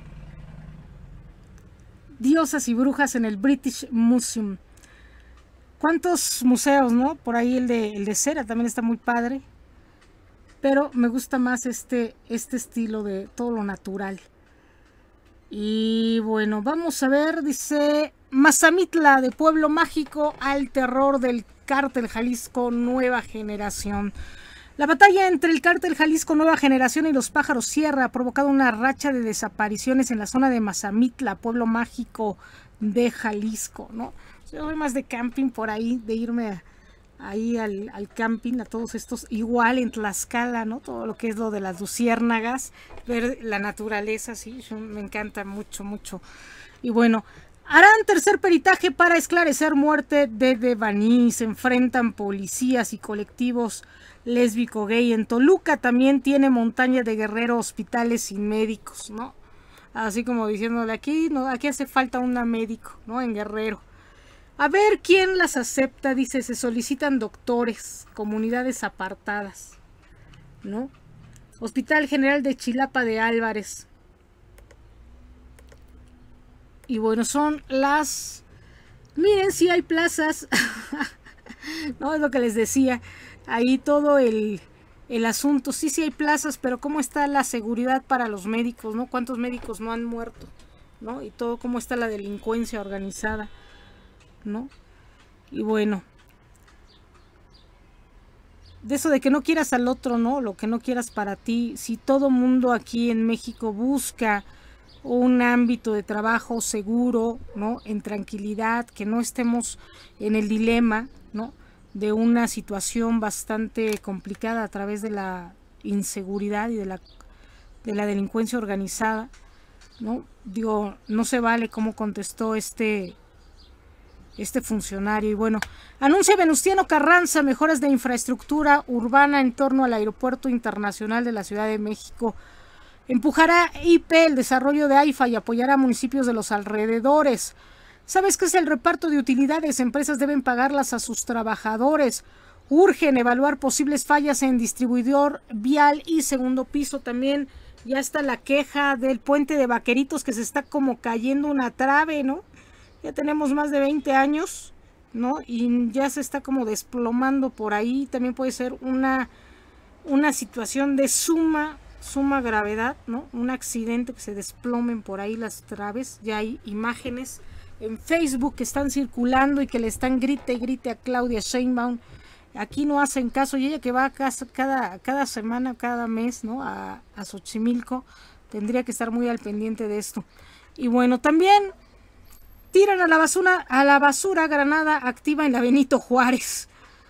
Diosas y Brujas en el British Museum. ¿Cuántos museos, no? Por ahí el de, el de cera también está muy padre. Pero me gusta más este, este estilo de todo lo natural. Y bueno, vamos a ver, dice Mazamitla, de Pueblo Mágico al terror del Cártel Jalisco Nueva Generación. La batalla entre el Cártel Jalisco Nueva Generación y los Pájaros Sierra ha provocado una racha de desapariciones en la zona de Mazamitla, Pueblo Mágico de Jalisco, ¿no? Yo soy más de camping por ahí, de irme a, ahí al, al camping, a todos estos, igual en Tlaxcala, ¿no? Todo lo que es lo de las luciérnagas, ver la naturaleza, sí, yo, me encanta mucho, mucho. Y bueno, harán tercer peritaje para esclarecer muerte de Devani. Se enfrentan policías y colectivos lésbico-gay. En Toluca también tiene montaña de Guerrero hospitales sin médicos, ¿no? Así como diciéndole, aquí, no, aquí hace falta una médico, ¿no? En Guerrero. A ver quién las acepta, dice, se solicitan doctores, comunidades apartadas, ¿no? Hospital General de Chilapa de Álvarez. Y bueno, son las... Miren, sí hay plazas. No, es lo que les decía. Ahí todo el, el asunto. Sí, sí hay plazas, pero ¿cómo está la seguridad para los médicos, no? ¿Cuántos médicos no han muerto, no? Y todo, ¿cómo está la delincuencia organizada, no? Y bueno, de eso de que no quieras al otro, ¿no? Lo que no quieras para ti. Si todo mundo aquí en México busca un ámbito de trabajo seguro, ¿no? En tranquilidad, que no estemos en el dilema, ¿no? De una situación bastante complicada a través de la inseguridad y de la, de la delincuencia organizada, ¿no? Digo, no se vale cómo contestó este, este funcionario. Y bueno, anuncia Venustiano Carranza mejoras de infraestructura urbana en torno al Aeropuerto Internacional de la Ciudad de México. Empujará I P el desarrollo de AIFA y apoyará a municipios de los alrededores. ¿Sabes qué es el reparto de utilidades? Empresas deben pagarlas a sus trabajadores. Urgen evaluar posibles fallas en distribuidor vial y segundo piso. También ya está la queja del puente de Vaqueritos, que se está como cayendo una trave, ¿no? Ya tenemos más de veinte años, ¿no? Y ya se está como desplomando por ahí. También puede ser una, una situación de suma, suma gravedad, ¿no? Un accidente, que se desplomen por ahí las traves. Ya hay imágenes en Facebook que están circulando y que le están grite y grite a Claudia Sheinbaum. Aquí no hacen caso, y ella que va a casa cada, cada semana, cada mes, ¿no? A, a Xochimilco, tendría que estar muy al pendiente de esto. Y bueno, también tiran a la basura, a la basura granada activa en la Benito Juárez.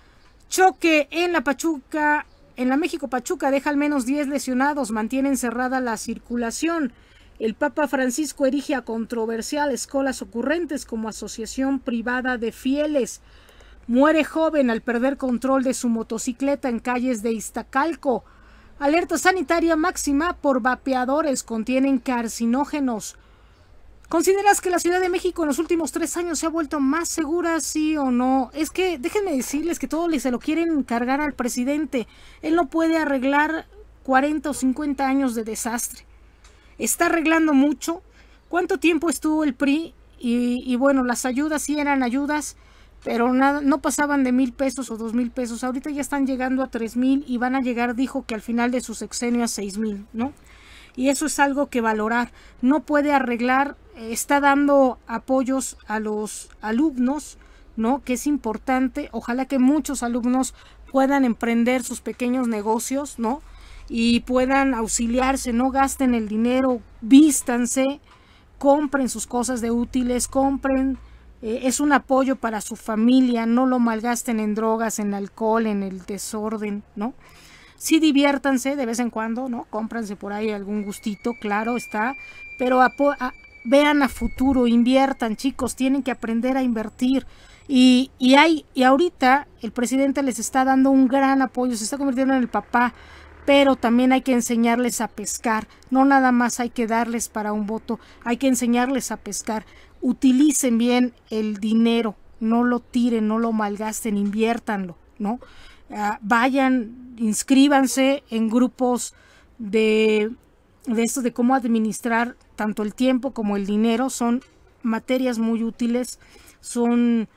Choque en la Pachuca, en la México Pachuca deja al menos diez lesionados, mantienen cerrada la circulación. El Papa Francisco erige a controversial Escolas Ocurrentes como asociación privada de fieles. Muere joven al perder control de su motocicleta en calles de Iztacalco. Alerta sanitaria máxima por vapeadores, contienen carcinógenos. ¿Consideras que la Ciudad de México en los últimos tres años se ha vuelto más segura, sí o no? Es que déjenme decirles que todo se lo quieren cargar al presidente. Él no puede arreglar cuarenta o cincuenta años de desastre. Está arreglando mucho. ¿Cuánto tiempo estuvo el P R I? Y, y bueno, las ayudas sí eran ayudas, pero nada, no pasaban de mil pesos o dos mil pesos. Ahorita ya están llegando a tres mil y van a llegar, dijo que al final de su sexenio, a seis mil, ¿no? Y eso es algo que valorar. No puede arreglar, eh, está dando apoyos a los alumnos, ¿no? Que es importante. Ojalá que muchos alumnos puedan emprender sus pequeños negocios, ¿no? Y puedan auxiliarse, no gasten el dinero, vístanse, compren sus cosas de útiles, compren, eh, es un apoyo para su familia, no lo malgasten en drogas, en alcohol, en el desorden, ¿no? Sí, diviértanse de vez en cuando, ¿no? Cómpranse por ahí algún gustito, claro está, pero a, a, vean a futuro, inviertan, chicos, tienen que aprender a invertir. Y, y, hay, y ahorita el presidente les está dando un gran apoyo, se está convirtiendo en el papá, pero también hay que enseñarles a pescar, no nada más hay que darles para un voto, hay que enseñarles a pescar. Utilicen bien el dinero, no lo tiren, no lo malgasten, inviértanlo, ¿no? Uh, vayan, inscríbanse en grupos de, de esto de cómo administrar tanto el tiempo como el dinero, son materias muy útiles, son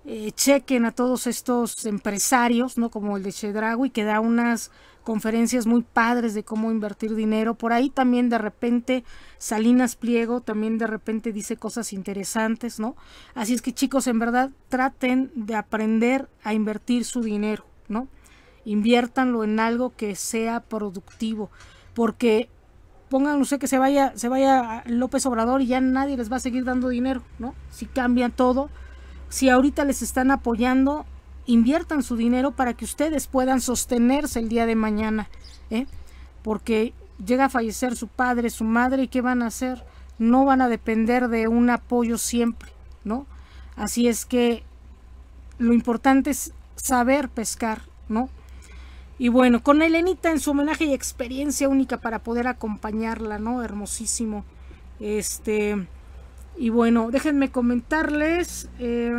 eh, chequen a todos estos empresarios, ¿no? Como el de Chedraui, que da unas conferencias muy padres de cómo invertir dinero. Por ahí también de repente Salinas Pliego también de repente dice cosas interesantes, ¿no? Así es que, chicos, en verdad traten de aprender a invertir su dinero, ¿no? Inviértanlo en algo que sea productivo, porque pongan usted que se vaya, se vaya López Obrador y ya nadie les va a seguir dando dinero, ¿no? Si cambian todo, si ahorita les están apoyando, inviertan su dinero para que ustedes puedan sostenerse el día de mañana, ¿eh? Porque llega a fallecer su padre, su madre, ¿y qué van a hacer? No van a depender de un apoyo siempre, ¿no? Así es que lo importante es saber pescar, ¿no? Y bueno, con Elenita en su homenaje y experiencia única para poder acompañarla, ¿no? Hermosísimo. Este, y bueno, déjenme comentarles eh,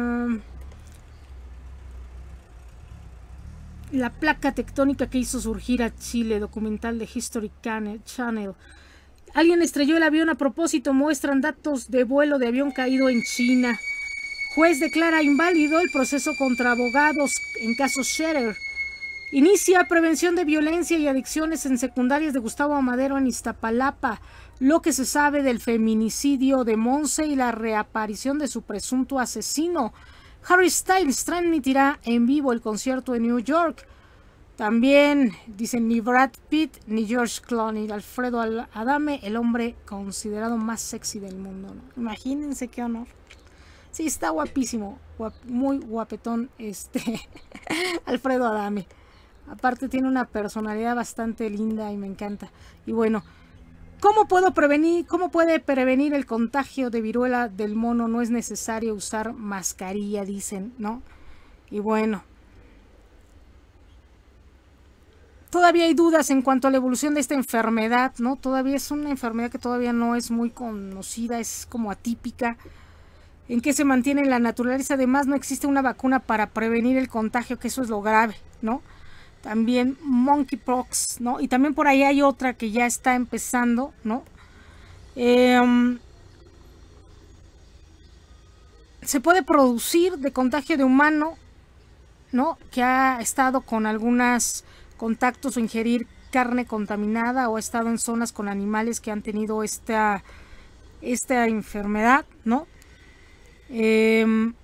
la placa tectónica que hizo surgir a Chile, documental de History Channel. Alguien estrelló el avión a propósito, muestran datos de vuelo de avión caído en China. Juez declara inválido el proceso contra abogados en caso Scherer. Inicia prevención de violencia y adicciones en secundarias de Gustavo Amadero en Iztapalapa. Lo que se sabe del feminicidio de Monse y la reaparición de su presunto asesino. Harry Styles transmitirá en vivo el concierto en New York. También dicen ni Brad Pitt ni George Clooney. Alfredo Adame, el hombre considerado más sexy del mundo, ¿no? Imagínense qué honor. Sí, está guapísimo, guap, muy guapetón este Alfredo Adame. Aparte tiene una personalidad bastante linda y me encanta. Y bueno, ¿cómo puedo prevenir, cómo puede prevenir el contagio de viruela del mono? No es necesario usar mascarilla, dicen, ¿no? Y bueno, todavía hay dudas en cuanto a la evolución de esta enfermedad, ¿no? Todavía es una enfermedad que todavía no es muy conocida, es como atípica. ¿En qué se mantiene la naturaleza? Además, no existe una vacuna para prevenir el contagio, que eso es lo grave, ¿no? También monkeypox, ¿no? Y también por ahí hay otra que ya está empezando, ¿no? Eh, se puede producir de contagio de humano, ¿no? Que ha estado con algunos contactos o ingerir carne contaminada o ha estado en zonas con animales que han tenido esta, esta enfermedad, ¿no? Eh,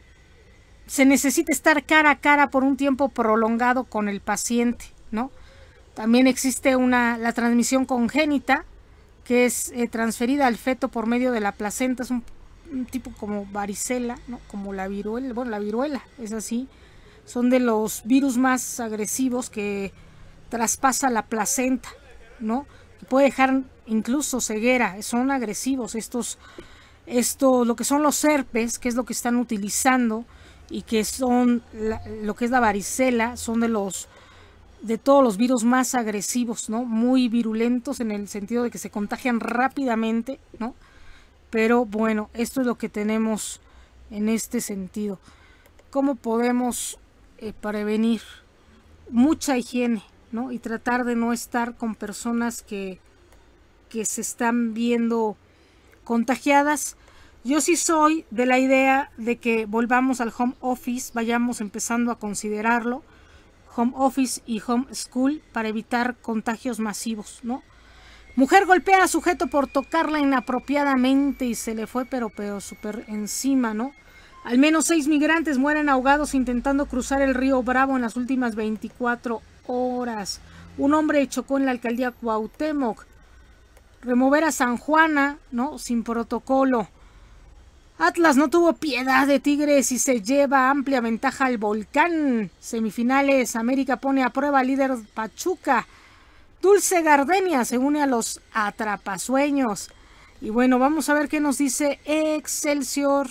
se necesita estar cara a cara por un tiempo prolongado con el paciente, ¿no? También existe una, la transmisión congénita, que es eh, transferida al feto por medio de la placenta, es un, un tipo como varicela, ¿no? Como la viruela, bueno, la viruela es así, son de los virus más agresivos que traspasa la placenta, ¿no? Que puede dejar incluso ceguera, son agresivos estos, esto, lo que son los herpes, que es lo que están utilizando, y que son la, lo que es la varicela, son de los de todos los virus más agresivos, ¿no? Muy virulentos en el sentido de que se contagian rápidamente, ¿no? Pero bueno, esto es lo que tenemos en este sentido. ¿Cómo podemos eh, prevenir? Mucha higiene, ¿no? Y tratar de no estar con personas que, que se están viendo contagiadas. Yo sí soy de la idea de que volvamos al home office, vayamos empezando a considerarlo, home office y home school, para evitar contagios masivos, ¿no? Mujer golpea a sujeto por tocarla inapropiadamente y se le fue pero pero súper encima, ¿no? Al menos seis migrantes mueren ahogados intentando cruzar el río Bravo en las últimas veinticuatro horas. Un hombre chocó en la alcaldía Cuauhtémoc. Remover a San Juana, ¿no? Sin protocolo. Atlas no tuvo piedad de Tigres y se lleva amplia ventaja al Volcán. Semifinales, América pone a prueba al líder Pachuca. Dulce Gardenia se une a los atrapasueños. Y bueno, vamos a ver qué nos dice Excelsior,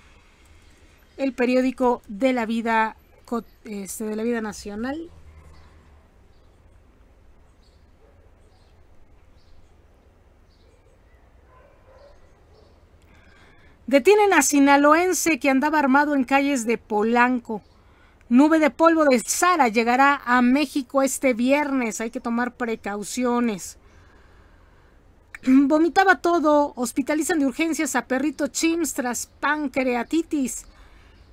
el periódico de la vida, este, de la vida nacional. Detienen a sinaloense que andaba armado en calles de Polanco. Nube de polvo de Sara llegará a México este viernes. Hay que tomar precauciones. Vomitaba todo. Hospitalizan de urgencias a perrito Chims tras pancreatitis.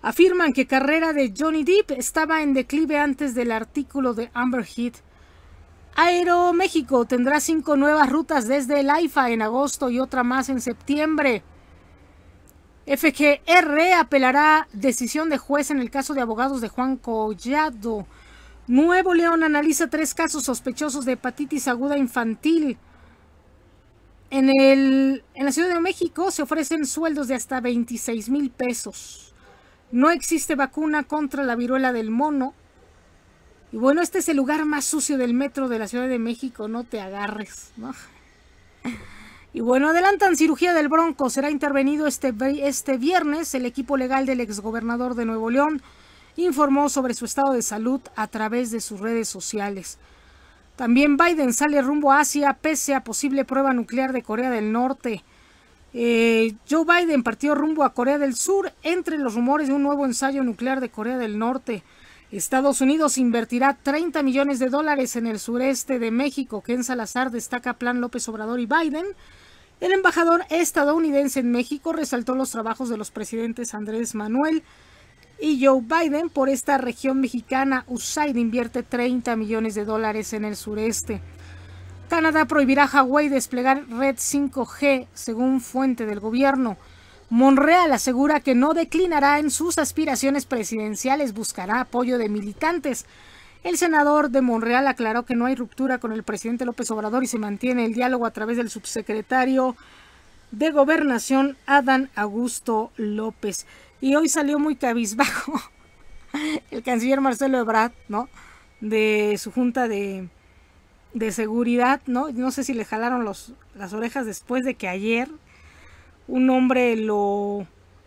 Afirman que carrera de Johnny Depp estaba en declive antes del artículo de Amber Heard. Aeroméxico tendrá cinco nuevas rutas desde el AIFA en agosto y otra más en septiembre. F G R apelará decisión de juez en el caso de abogados de Juan Collado. Nuevo León analiza tres casos sospechosos de hepatitis aguda infantil. En, el, en la Ciudad de México se ofrecen sueldos de hasta veintiséis mil pesos. No existe vacuna contra la viruela del mono. Y bueno, este es el lugar más sucio del metro de la Ciudad de México, no te agarres, ¿no? Y bueno, adelantan cirugía del Bronco, será intervenido este, este viernes. El equipo legal del exgobernador de Nuevo León informó sobre su estado de salud a través de sus redes sociales. También Biden sale rumbo a Asia pese a posible prueba nuclear de Corea del Norte. Eh, Joe Biden partió rumbo a Corea del Sur entre los rumores de un nuevo ensayo nuclear de Corea del Norte. Estados Unidos invertirá treinta millones de dólares en el sureste de México. Ken Salazar destaca plan López Obrador y Biden. El embajador estadounidense en México resaltó los trabajos de los presidentes Andrés Manuel y Joe Biden por esta región mexicana. U S A I D invierte treinta millones de dólares en el sureste. Canadá prohibirá a Hawái desplegar red cinco G, según fuente del gobierno. Monreal asegura que no declinará en sus aspiraciones presidenciales, buscará apoyo de militantes. El senador de Monreal aclaró que no hay ruptura con el presidente López Obrador y se mantiene el diálogo a través del subsecretario de Gobernación, Adán Augusto López. Y hoy salió muy cabizbajo el canciller Marcelo Ebrard, ¿no? De su junta de, de seguridad, ¿no? No sé si le jalaron los, las orejas después de que ayer un hombre lo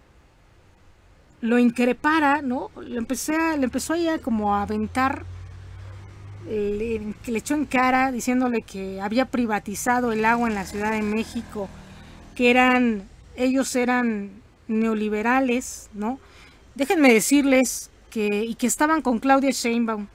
lo increpara, ¿no? Le, empecé a, le empezó a como a aventar, le, le echó en cara diciéndole que había privatizado el agua en la Ciudad de México, que eran, ellos eran neoliberales, ¿no? Déjenme decirles que, y que estaban con Claudia Sheinbaum.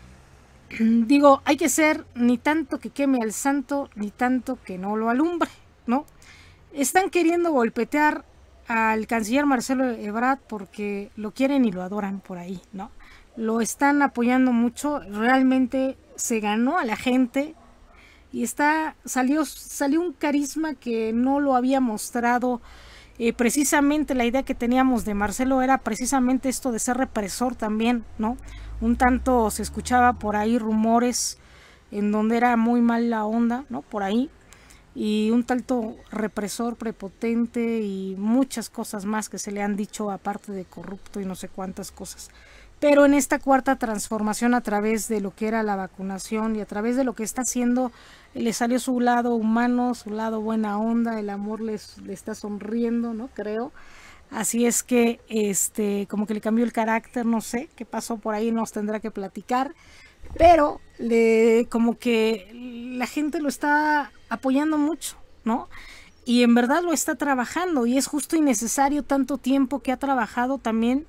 Digo, hay que ser ni tanto que queme al santo, ni tanto que no lo alumbre, ¿no? Están queriendo golpetear al canciller Marcelo Ebrard porque lo quieren y lo adoran por ahí, ¿no? Lo están apoyando mucho, realmente se ganó a la gente y está salió, salió un carisma que no lo había mostrado. Eh, precisamente la idea que teníamos de Marcelo era precisamente esto de ser represor también, ¿no? Un tanto se escuchaba por ahí rumores en donde era muy mal la onda, ¿no? Por ahí. Y un tanto represor, prepotente y muchas cosas más que se le han dicho, aparte de corrupto y no sé cuántas cosas. Pero en esta cuarta transformación, a través de lo que era la vacunación y a través de lo que está haciendo, le salió su lado humano, su lado buena onda, el amor les, le está sonriendo, ¿no? Creo. Así es que, este, como que le cambió el carácter, no sé qué pasó por ahí, nos tendrá que platicar. Pero le, como que la gente lo está apoyando mucho, ¿no? Y en verdad lo está trabajando y es justo y necesario tanto tiempo que ha trabajado también.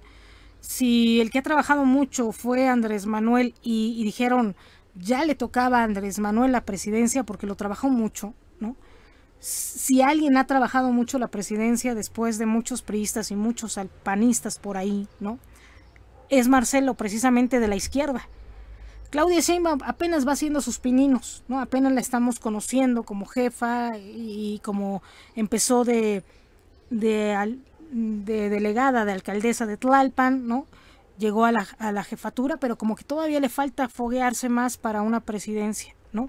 Si el que ha trabajado mucho fue Andrés Manuel y, y dijeron ya le tocaba a Andrés Manuel la presidencia porque lo trabajó mucho, ¿no? Si alguien ha trabajado mucho la presidencia después de muchos priistas y muchos panistas por ahí, ¿no? Es Marcelo, precisamente de la izquierda. Claudia Sheinbaum apenas va haciendo sus pininos, ¿no? Apenas la estamos conociendo como jefa y como empezó de, de, de delegada, de alcaldesa de Tlalpan, ¿no? Llegó a la, a la jefatura, pero como que todavía le falta foguearse más para una presidencia, ¿no?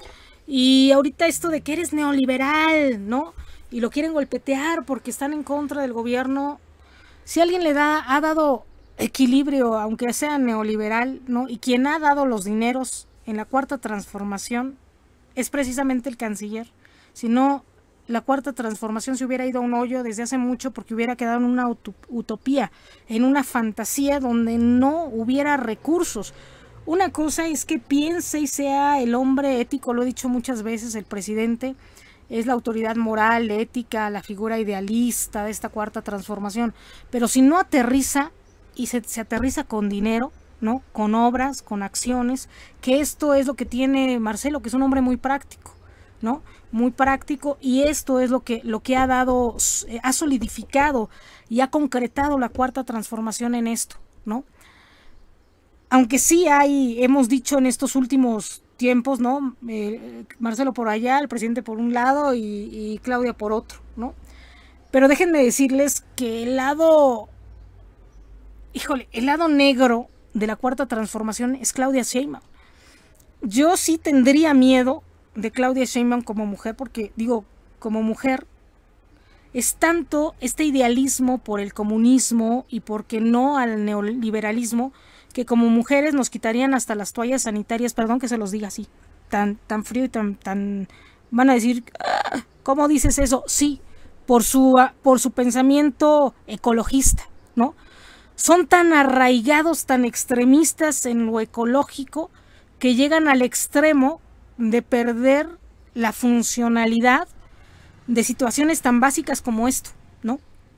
Y ahorita esto de que eres neoliberal, ¿no? Y lo quieren golpetear porque están en contra del gobierno. Si alguien le da, ha dado equilibrio, aunque sea neoliberal, ¿no? Y quien ha dado los dineros en la cuarta transformación es precisamente el canciller. Si no, la cuarta transformación se hubiera ido a un hoyo desde hace mucho porque hubiera quedado en una utopía, en una fantasía donde no hubiera recursos. Una cosa es que piense y sea el hombre ético, lo he dicho muchas veces, el presidente es la autoridad moral, ética, la figura idealista de esta cuarta transformación, pero si no aterriza y se, se aterriza con dinero, ¿no? Con obras, con acciones, que esto es lo que tiene Marcelo, que es un hombre muy práctico, ¿no? Muy práctico, y esto es lo que, lo que ha dado, eh, ha solidificado y ha concretado la cuarta transformación en esto, ¿no? Aunque sí hay, hemos dicho en estos últimos tiempos, ¿no? Eh, Marcelo por allá, el presidente por un lado y, y Claudia por otro, ¿no? Pero déjenme decirles que el lado, híjole, el lado negro de la cuarta transformación es Claudia Sheinbaum. Yo sí tendría miedo de Claudia Sheinbaum como mujer, porque digo, como mujer, es tanto este idealismo por el comunismo y porque no al neoliberalismo, que como mujeres nos quitarían hasta las toallas sanitarias, perdón que se los diga así, tan, tan frío y tan, tan, van a decir, ¿cómo dices eso? Sí, por su, por su pensamiento ecologista, ¿no? Son tan arraigados, tan extremistas en lo ecológico, que llegan al extremo de perder la funcionalidad de situaciones tan básicas como esto, ¿no?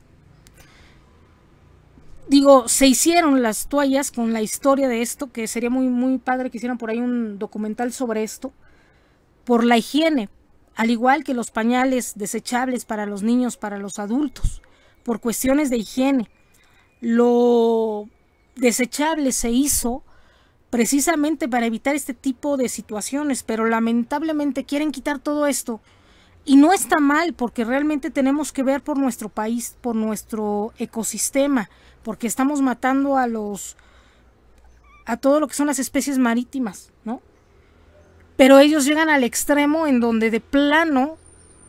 Digo, se hicieron las toallas con la historia de esto, que sería muy, muy padre que hicieran por ahí un documental sobre esto, por la higiene, al igual que los pañales desechables para los niños, para los adultos, por cuestiones de higiene. Lo desechable se hizo precisamente para evitar este tipo de situaciones, pero lamentablemente quieren quitar todo esto. Y no está mal, porque realmente tenemos que ver por nuestro país, por nuestro ecosistema, porque estamos matando a los, a todo lo que son las especies marítimas, ¿no? Pero ellos llegan al extremo en donde de plano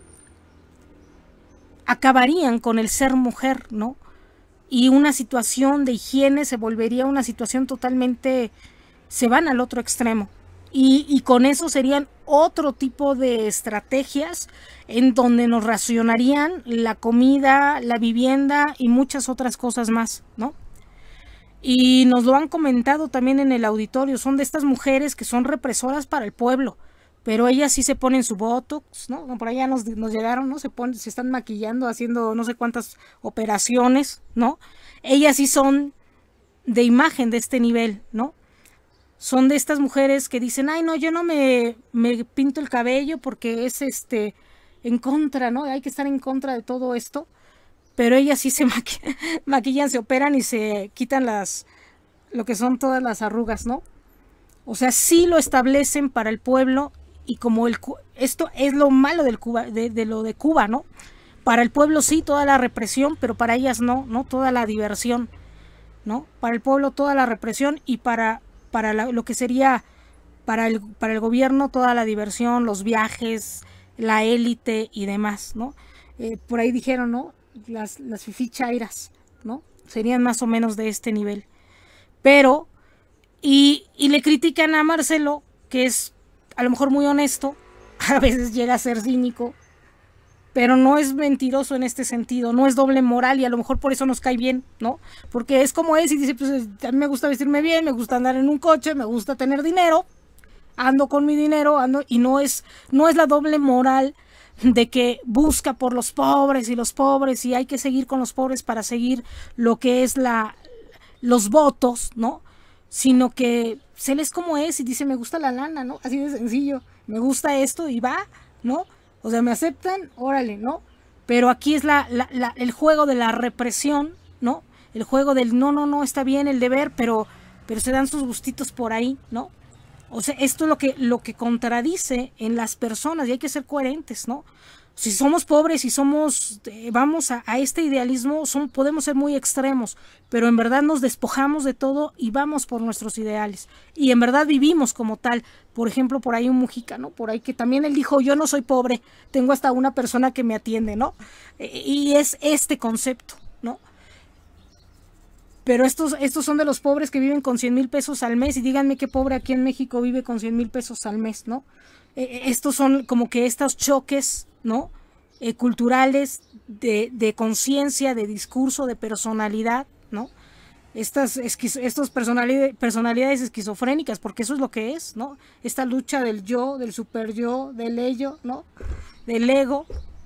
acabarían con el ser mujer, ¿no? Y una situación de higiene se volvería una situación totalmente, se van al otro extremo. Y, y con eso serían otro tipo de estrategias en donde nos racionarían la comida, la vivienda y muchas otras cosas más, ¿no? Y nos lo han comentado también en el auditorio, son de estas mujeres que son represoras para el pueblo, pero ellas sí se ponen su botox, ¿no? Por allá nos, nos llegaron, ¿no? Se ponen, se están maquillando, haciendo no sé cuántas operaciones, ¿no? Ellas sí son de imagen de este nivel, ¿no? Son de estas mujeres que dicen, ay no, yo no me, me pinto el cabello porque es este en contra, ¿no? Hay que estar en contra de todo esto. Pero ellas sí se maqui maquillan, se operan y se quitan las, lo que son todas las arrugas, ¿no? O sea, sí lo establecen para el pueblo, y como el, esto es lo malo del Cuba, de, de lo de Cuba, ¿no? Para el pueblo sí, toda la represión, pero para ellas no, ¿no? Toda la diversión, ¿no? Para el pueblo toda la represión, y para, para la, lo que sería para el, para el gobierno toda la diversión, los viajes, la élite y demás, ¿no? Eh, por ahí dijeron, ¿no? Las, las fifí chairas, ¿no? Serían más o menos de este nivel. Pero, y, y le critican a Marcelo, que es a lo mejor muy honesto, a veces llega a ser cínico, pero no es mentiroso en este sentido, no es doble moral, y a lo mejor por eso nos cae bien, ¿no? Porque es como es y dice, pues a mí me gusta vestirme bien, me gusta andar en un coche, me gusta tener dinero, ando con mi dinero, ando, y no es, no es la doble moral de que busca por los pobres y los pobres y hay que seguir con los pobres para seguir lo que es la los votos, ¿no? Sino que se les como es y dice, me gusta la lana, ¿no? Así de sencillo, me gusta esto y va, ¿no? O sea, me aceptan, órale, ¿no? Pero aquí es la, la, la, el juego de la represión, ¿no? El juego del no, no, no, está bien el deber, pero, pero se dan sus gustitos por ahí, ¿no? O sea, esto es lo que, lo que contradice en las personas, y hay que ser coherentes, ¿no? Si somos pobres y somos, eh, vamos a, a este idealismo, son, podemos ser muy extremos, pero en verdad nos despojamos de todo y vamos por nuestros ideales. Y en verdad vivimos como tal. Por ejemplo, por ahí un Mujica, ¿no? Por ahí que también él dijo, yo no soy pobre, tengo hasta una persona que me atiende, ¿no? Eh, y es este concepto, ¿no? Pero estos, estos son de los pobres que viven con cien mil pesos al mes, y díganme qué pobre aquí en México vive con cien mil pesos al mes, ¿no? Eh, estos son como que estos choques, ¿no? Eh, culturales, de, de conciencia, de discurso, de personalidad, ¿no? Estas, estos personalidades, personalidades esquizofrénicas, porque eso es lo que es, ¿no? Esta lucha del yo, del super yo, del ello, ¿no? Del ego.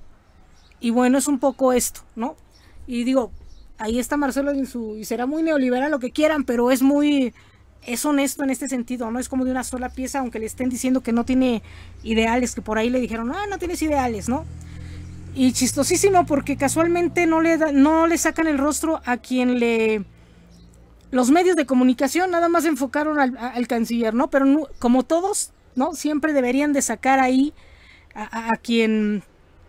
Y bueno, es un poco esto, ¿no? Y digo, ahí está Marcelo en su, y será muy neoliberal lo que quieran, pero es muy, es honesto en este sentido, no es como de una sola pieza, aunque le estén diciendo que no tiene ideales, que por ahí le dijeron, ah, no tienes ideales, ¿no? Y chistosísimo porque casualmente no le, da, no le sacan el rostro a quien le... Los medios de comunicación nada más enfocaron al, al canciller, ¿no? Pero no, como todos, ¿no? Siempre deberían de sacar ahí a, a, a quien...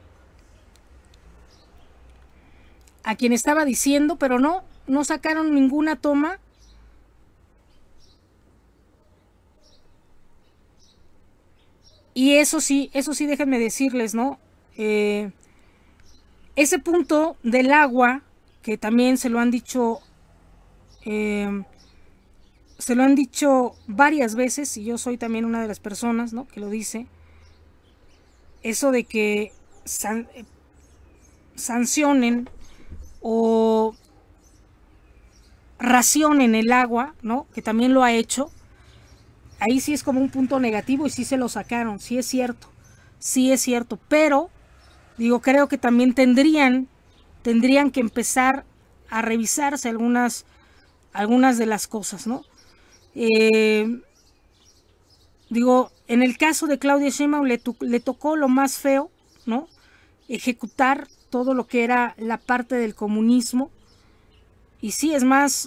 a quien estaba diciendo, pero no, no sacaron ninguna toma. Y eso sí, eso sí, déjenme decirles, ¿no? Eh, ese punto del agua, que también se lo han dicho, eh, se lo han dicho varias veces, y yo soy también una de las personas, ¿no?, que lo dice, eso de que san, sancionen o racionen el agua, ¿no?, que también lo ha hecho. Ahí sí es como un punto negativo y sí se lo sacaron, sí es cierto, sí es cierto, pero digo, creo que también tendrían, tendrían que empezar a revisarse algunas, algunas de las cosas, ¿no? Eh, digo, en el caso de Claudia Sheinbaum le, le tocó lo más feo, ¿no? Ejecutar todo lo que era la parte del comunismo, y sí es más...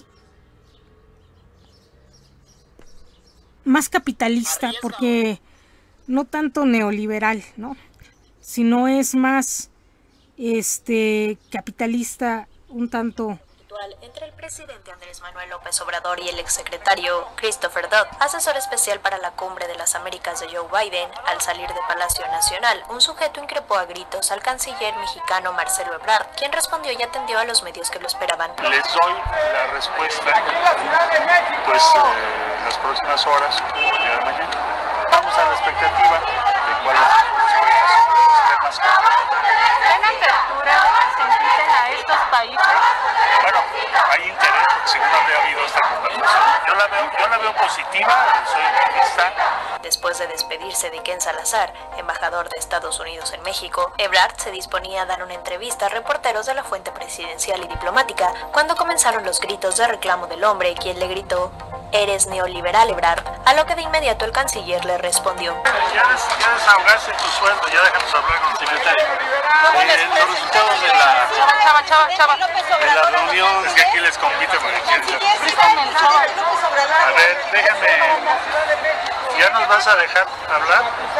más capitalista, porque no tanto neoliberal, ¿no?, sino es más este capitalista un tanto. Entre el presidente Andrés Manuel López Obrador y el exsecretario Christopher Dodd, asesor especial para la Cumbre de las Américas de Joe Biden. Al salir de Palacio Nacional, un sujeto increpó a gritos al canciller mexicano Marcelo Ebrard, quien respondió y atendió a los medios que lo esperaban. Les doy la respuesta, pues, eh, las próximas horas o el día de mañana. Vamos a la expectativa de cuáles son los temas que... ¿Tienen apertura que se inviten a estos países? Bueno, hay interés, porque según había habido esta conversación. Yo la veo, yo la veo positiva, soy optimista. Después de despedirse de Ken Salazar, embajador de Estados Unidos en México, Ebrard se disponía a dar una entrevista a reporteros de la fuente presidencial y diplomática, cuando comenzaron los gritos de reclamo del hombre, quien le gritó: "Eres neoliberal, Ebrard", a lo que de inmediato el canciller le respondió: Ya, des, ya desahogaste tu sueldo, ya dejamos hablar con el secretario. Eh, los resultados de la, Chava, chava, chava. de la reunión, es que aquí les compite porque quieren ser. A ver, déjame, ¿ya nos vas a dejar hablar?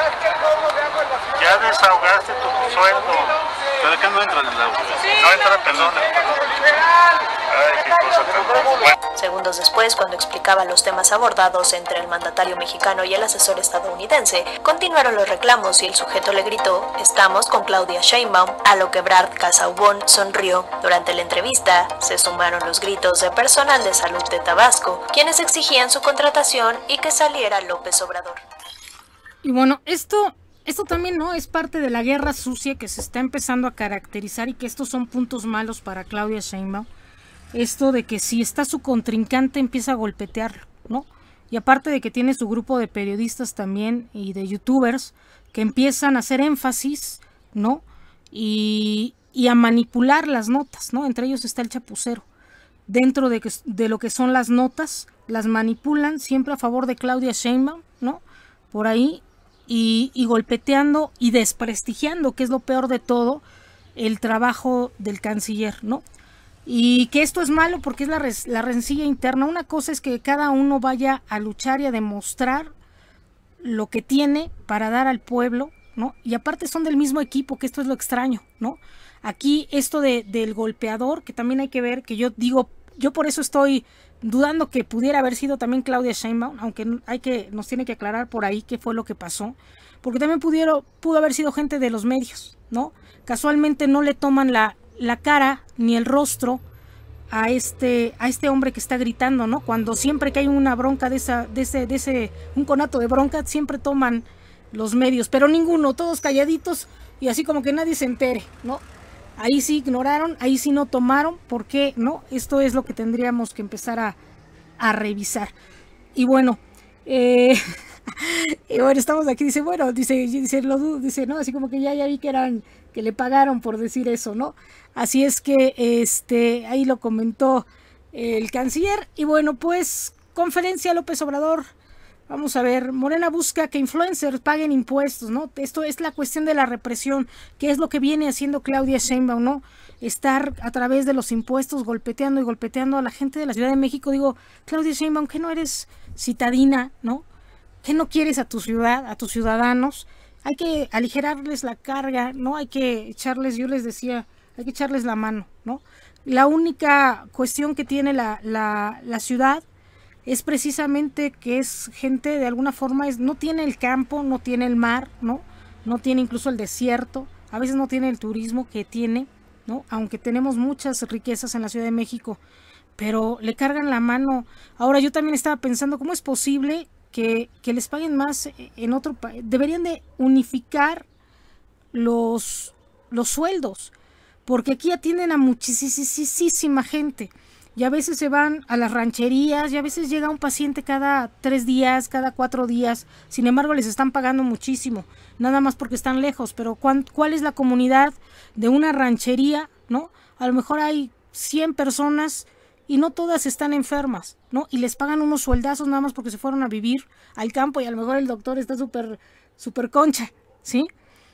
Ya desahogaste tu sueldo. Pero acá no entra el audio. No entra, perdón, perdón. Ay, qué cosa tan... Bueno. Segundos después, cuando explicaba los temas abordados entre el mandatario mexicano y el asesor estadounidense, continuaron los reclamos y el sujeto le gritó: "Estamos con Claudia Sheinbaum", a lo que Ebrard Casaubon sonrió. Durante la entrevista, se sumaron los gritos de personal de salud de Tabasco, quienes exigían su contratación y que saliera López Obrador. Y bueno, esto... Esto también, ¿no?, es parte de la guerra sucia que se está empezando a caracterizar, y que estos son puntos malos para Claudia Sheinbaum. Esto de que si está su contrincante empieza a golpetearlo, ¿no? Y aparte de que tiene su grupo de periodistas también y de youtubers que empiezan a hacer énfasis, ¿no? Y, y a manipular las notas, ¿no? Entre ellos está el Chapucero. Dentro de, que, de lo que son las notas, las manipulan siempre a favor de Claudia Sheinbaum, ¿no? Por ahí. Y, y golpeteando y desprestigiando, que es lo peor de todo, el trabajo del canciller, ¿no? Y que esto es malo porque es la, res, la rencilla interna. Una cosa es que cada uno vaya a luchar y a demostrar lo que tiene para dar al pueblo, ¿no? Y aparte son del mismo equipo, que esto es lo extraño, ¿no? Aquí esto de, del golpeador, que también hay que ver, que yo digo, yo por eso estoy dudando que pudiera haber sido también Claudia Sheinbaum, aunque hay que, nos tiene que aclarar por ahí qué fue lo que pasó, porque también pudieron, pudo haber sido gente de los medios, ¿no? Casualmente no le toman la, la cara ni el rostro a este, a este hombre que está gritando, ¿no? Cuando siempre que hay una bronca de esa, de ese, de ese, un conato de bronca, siempre toman los medios, pero ninguno, todos calladitos y así como que nadie se entere, ¿no? Ahí sí ignoraron, ahí sí no tomaron, ¿por qué no? Esto es lo que tendríamos que empezar a, a revisar. Y bueno, eh, y bueno, estamos aquí, dice, bueno, dice, dice, lo, dice, no, así como que ya, ya vi que eran, que le pagaron por decir eso, ¿no? Así es que, este, ahí lo comentó el canciller, y bueno, pues, conferencia López Obrador. Vamos a ver, Morena busca que influencers paguen impuestos, ¿no? Esto es la cuestión de la represión, que es lo que viene haciendo Claudia Sheinbaum, ¿no? Estar a través de los impuestos golpeteando y golpeteando a la gente de la Ciudad de México. Digo, Claudia Sheinbaum, ¿que no eres citadina, no? ¿Que no quieres a tu ciudad, a tus ciudadanos? Hay que aligerarles la carga, ¿no? Hay que echarles, yo les decía, hay que echarles la mano, ¿no? La única cuestión que tiene la, la, la ciudad es precisamente que es gente de alguna forma, es, no tiene el campo, no tiene el mar, ¿no? No tiene incluso el desierto, a veces no tiene el turismo que tiene, ¿no? Aunque tenemos muchas riquezas en la Ciudad de México, pero le cargan la mano. Ahora yo también estaba pensando, ¿cómo es posible que, que les paguen más en otro país? Deberían de unificar los, los sueldos, porque aquí atienden a muchísima gente. Y a veces se van a las rancherías y a veces llega un paciente cada tres días, cada cuatro días. Sin embargo, les están pagando muchísimo, nada más porque están lejos. Pero ¿cuál, cuál es la comunidad de una ranchería, no? A lo mejor hay cien personas y no todas están enfermas, ¿no? Y les pagan unos sueldazos nada más porque se fueron a vivir al campo y a lo mejor el doctor está súper, súper concha, ¿sí?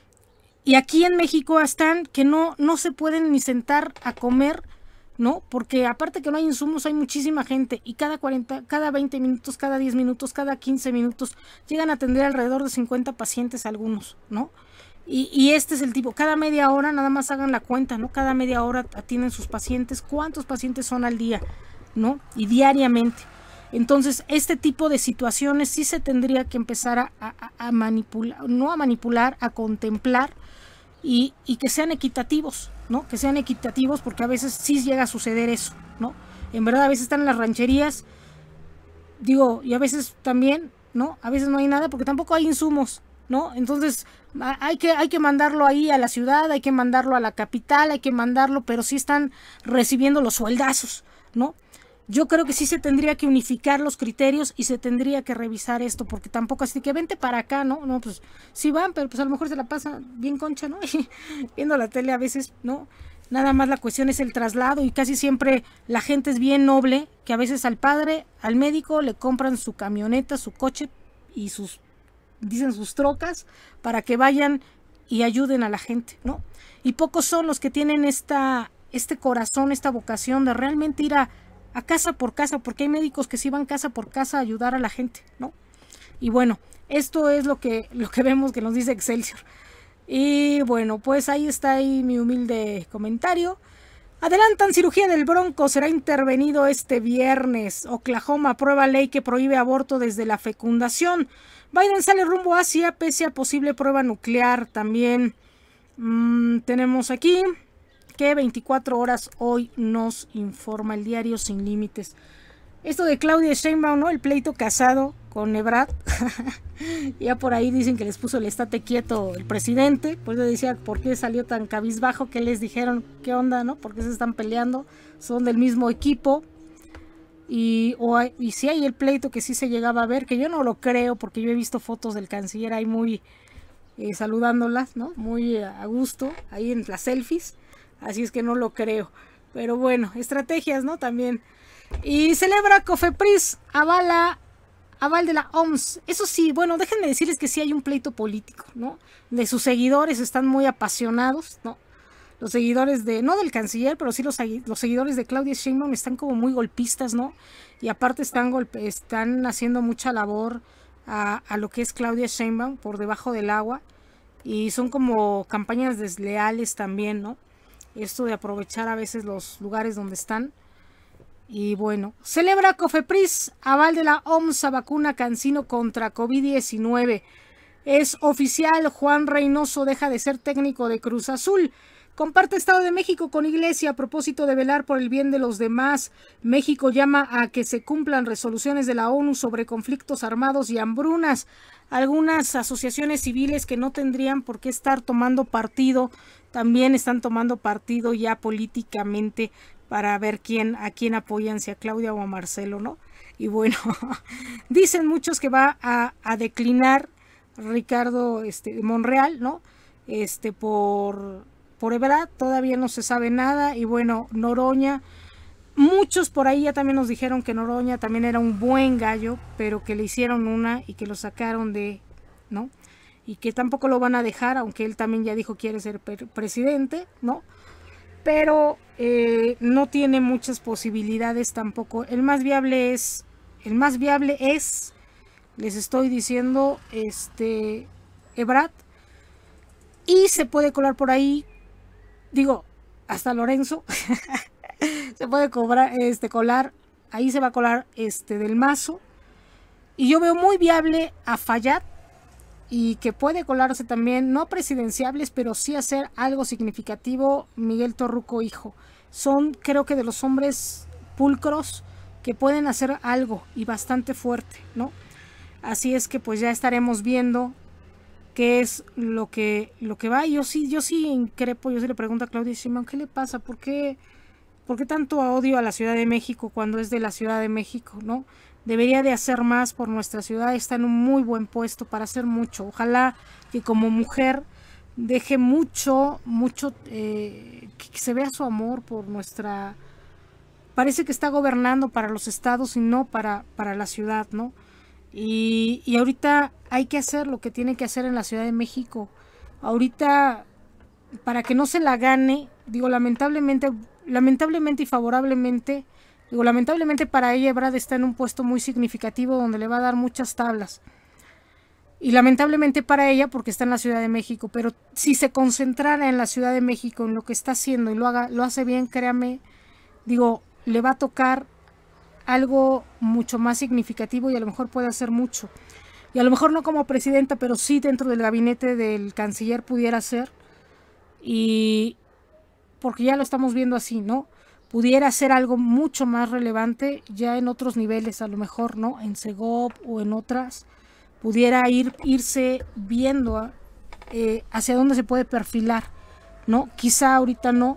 Y aquí en México están que no, no se pueden ni sentar a comer, ¿no? Porque aparte que no hay insumos, hay muchísima gente y cada cuarenta, cada veinte minutos, cada diez minutos, cada quince minutos llegan a atender alrededor de cincuenta pacientes algunos, ¿no? Y, y este es el tipo, cada media hora, nada más hagan la cuenta, ¿no? Cada media hora atienden sus pacientes, ¿cuántos pacientes son al día, ¿no? Y diariamente. Entonces, este tipo de situaciones sí se tendría que empezar a, a, a manipular, no a manipular, a contemplar y, y que sean equitativos, ¿no? Que sean equitativos porque a veces sí llega a suceder eso, ¿no? En verdad a veces están en las rancherías, digo, y a veces también, ¿no? A veces no hay nada porque tampoco hay insumos, ¿no? Entonces hay que, hay que mandarlo ahí a la ciudad, hay que mandarlo a la capital, hay que mandarlo, pero sí están recibiendo los sueldazos, ¿no? Yo creo que sí se tendría que unificar los criterios y se tendría que revisar esto, porque tampoco así que vente para acá, ¿no? No, pues sí van, pero pues a lo mejor se la pasa bien concha, ¿no? Viendo la tele a veces, ¿no? Nada más la cuestión es el traslado y casi siempre la gente es bien noble, que a veces al padre, al médico le compran su camioneta, su coche y sus, dicen sus trocas, para que vayan y ayuden a la gente, ¿no? Y pocos son los que tienen esta, este corazón, esta vocación de realmente ir a a casa por casa, porque hay médicos que sí van casa por casa a ayudar a la gente, ¿no? Y bueno, esto es lo que, lo que vemos que nos dice Excelsior. Y bueno, pues ahí está ahí mi humilde comentario. Adelantan cirugía del Bronco, será intervenido este viernes. Oklahoma aprueba ley que prohíbe aborto desde la fecundación. Biden sale rumbo a Asia pese a posible prueba nuclear. También mmm, tenemos aquí que veinticuatro horas hoy nos informa el diario Sin Límites. Esto de Claudia Sheinbaum, ¿no? El pleito casado con Ebrard. Ya por ahí dicen que les puso el estate quieto el presidente. Pues yo decía, ¿por qué salió tan cabizbajo? ¿Qué les dijeron? ¿Qué onda, no? ¿Por qué se están peleando? Son del mismo equipo. Y, o hay, y si hay el pleito que sí se llegaba a ver, que yo no lo creo, porque yo he visto fotos del canciller ahí muy eh, saludándolas, ¿no? Muy a gusto, ahí en las selfies. Así es que no lo creo. Pero bueno, estrategias, ¿no? También. Y celebra Cofepris, avala, aval de la O M S. Eso sí, bueno, déjenme decirles que sí hay un pleito político, ¿no? De sus seguidores están muy apasionados, ¿no? Los seguidores de, no del canciller, pero sí los, los seguidores de Claudia Sheinbaum están como muy golpistas, ¿no? Y aparte están, golpe, están haciendo mucha labor a, a lo que es Claudia Sheinbaum por debajo del agua. Y son como campañas desleales también, ¿no? Esto de aprovechar a veces los lugares donde están. Y bueno, celebra Cofepris, aval de la O M S a vacuna Cancino contra COVID diecinueve. Es oficial, Juan Reynoso deja de ser técnico de Cruz Azul. Comparte Estado de México con Iglesia a propósito de velar por el bien de los demás. México llama a que se cumplan resoluciones de la ONU sobre conflictos armados y hambrunas. Algunas asociaciones civiles que no tendrían por qué estar tomando partido, también están tomando partido ya políticamente para ver quién, a quién apoyan, si a Claudia o a Marcelo, ¿no? Y bueno, dicen muchos que va a, a declinar Ricardo este, Monreal, ¿no? Este, por, por Ebrard, todavía no se sabe nada. Y bueno, Noroña, muchos por ahí ya también nos dijeron que Noroña también era un buen gallo, pero que le hicieron una y que lo sacaron de, ¿no? Y que tampoco lo van a dejar, aunque él también ya dijo quiere ser presidente, ¿no? Pero eh, no tiene muchas posibilidades tampoco. El más viable es, el más viable es, les estoy diciendo, este, Ebrard, y se puede colar por ahí, digo, hasta Lorenzo, se puede cobrar, este, colar, ahí se va a colar este del Mazo, y yo veo muy viable a Fayad, y que puede colarse también, no presidenciables, pero sí hacer algo significativo, Miguel Torruco hijo. Son, creo que de los hombres pulcros que pueden hacer algo y bastante fuerte, ¿no? Así es que pues ya estaremos viendo qué es lo que, lo que va. Y yo sí, yo sí increpo, yo sí le pregunto a Claudia Sheinbaum, ¿qué le pasa? ¿Por qué, ¿Por qué tanto odio a la Ciudad de México cuando es de la Ciudad de México, ¿no? Debería de hacer más por nuestra ciudad, está en un muy buen puesto para hacer mucho. Ojalá que como mujer deje mucho, mucho, eh, que se vea su amor por nuestra... Parece que está gobernando para los estados y no para, para la ciudad, ¿no? Y, y ahorita hay que hacer lo que tiene que hacer en la Ciudad de México. Ahorita, para que no se la gane, digo, lamentablemente, lamentablemente y favorablemente... Digo, lamentablemente para ella Ebrard está en un puesto muy significativo donde le va a dar muchas tablas. Y lamentablemente para ella porque está en la Ciudad de México. Pero si se concentrara en la Ciudad de México, en lo que está haciendo y lo, haga, lo hace bien, créame, digo, le va a tocar algo mucho más significativo y a lo mejor puede hacer mucho. Y a lo mejor no como presidenta, pero sí dentro del gabinete del canciller pudiera ser. Y porque ya lo estamos viendo así, ¿no? Pudiera ser algo mucho más relevante ya en otros niveles, a lo mejor, ¿no? En Segov o en otras, pudiera ir, irse viendo eh, hacia dónde se puede perfilar, ¿no? Quizá ahorita no,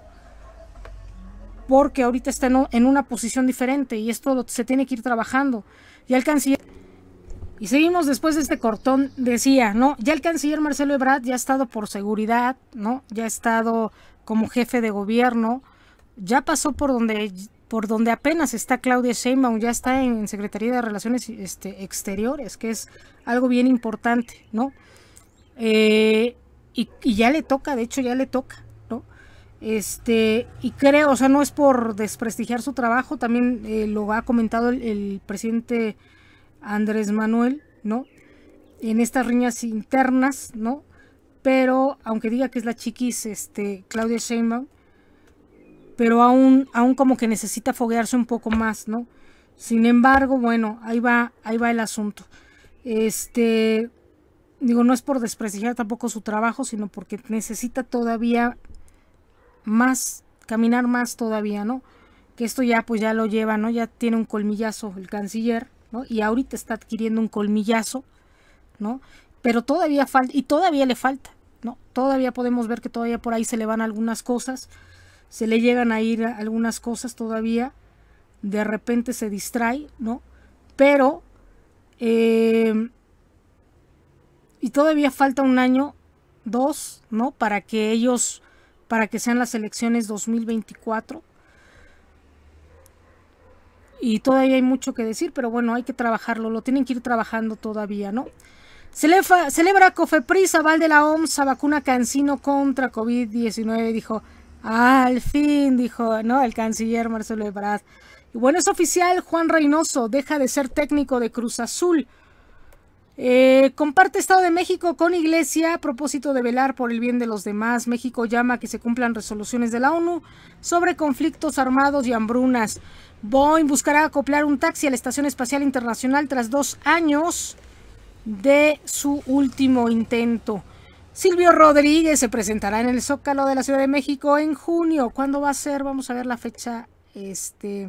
porque ahorita está en, en una posición diferente y esto lo, se tiene que ir trabajando. Ya el canciller, y seguimos después de este cortón, decía, ¿no? Ya el canciller Marcelo Ebrard ya ha estado por seguridad, ¿no? Ya ha estado como jefe de gobierno, ya pasó por donde por donde apenas está Claudia Sheinbaum, ya está en Secretaría de Relaciones este, Exteriores, que es algo bien importante, ¿no? Eh, y, y ya le toca, de hecho ya le toca, ¿no? Este, y creo, o sea, no es por desprestigiar su trabajo, también eh, lo ha comentado el, el presidente Andrés Manuel, ¿no? En estas riñas internas, ¿no? Pero, aunque diga que es la chiquis, este, Claudia Sheinbaum, pero aún, aún como que necesita foguearse un poco más, ¿no? Sin embargo, bueno, ahí va, ahí va el asunto. Este, digo, no es por desprestigiar tampoco su trabajo, sino porque necesita todavía más, caminar más todavía, ¿no? Que esto ya, pues ya lo lleva, ¿no? Ya tiene un colmillazo el canciller, ¿no? Y ahorita está adquiriendo un colmillazo, ¿no? Pero todavía falta, y todavía le falta, ¿no? Todavía podemos ver que todavía por ahí se le van algunas cosas, se le llegan a ir algunas cosas todavía, de repente se distrae, ¿no? Pero, eh, y todavía falta un año, dos, ¿no? Para que ellos, para que sean las elecciones dos mil veinticuatro. Y todavía hay mucho que decir, pero bueno, hay que trabajarlo, lo tienen que ir trabajando todavía, ¿no? Celebra, celebra Cofepris, aval de la O M S a vacuna Cancino contra COVID diecinueve, dijo... Al fin, dijo, ¿no? El canciller Marcelo Ebrard. Y bueno, es oficial, Juan Reynoso deja de ser técnico de Cruz Azul. Eh, comparte Estado de México con Iglesia a propósito de velar por el bien de los demás. México llama a que se cumplan resoluciones de la ONU sobre conflictos armados y hambrunas. Boeing buscará acoplar un taxi a la Estación Espacial Internacional tras dos años de su último intento. Silvio Rodríguez se presentará en el Zócalo de la Ciudad de México en junio. ¿Cuándo va a ser? Vamos a ver la fecha, este,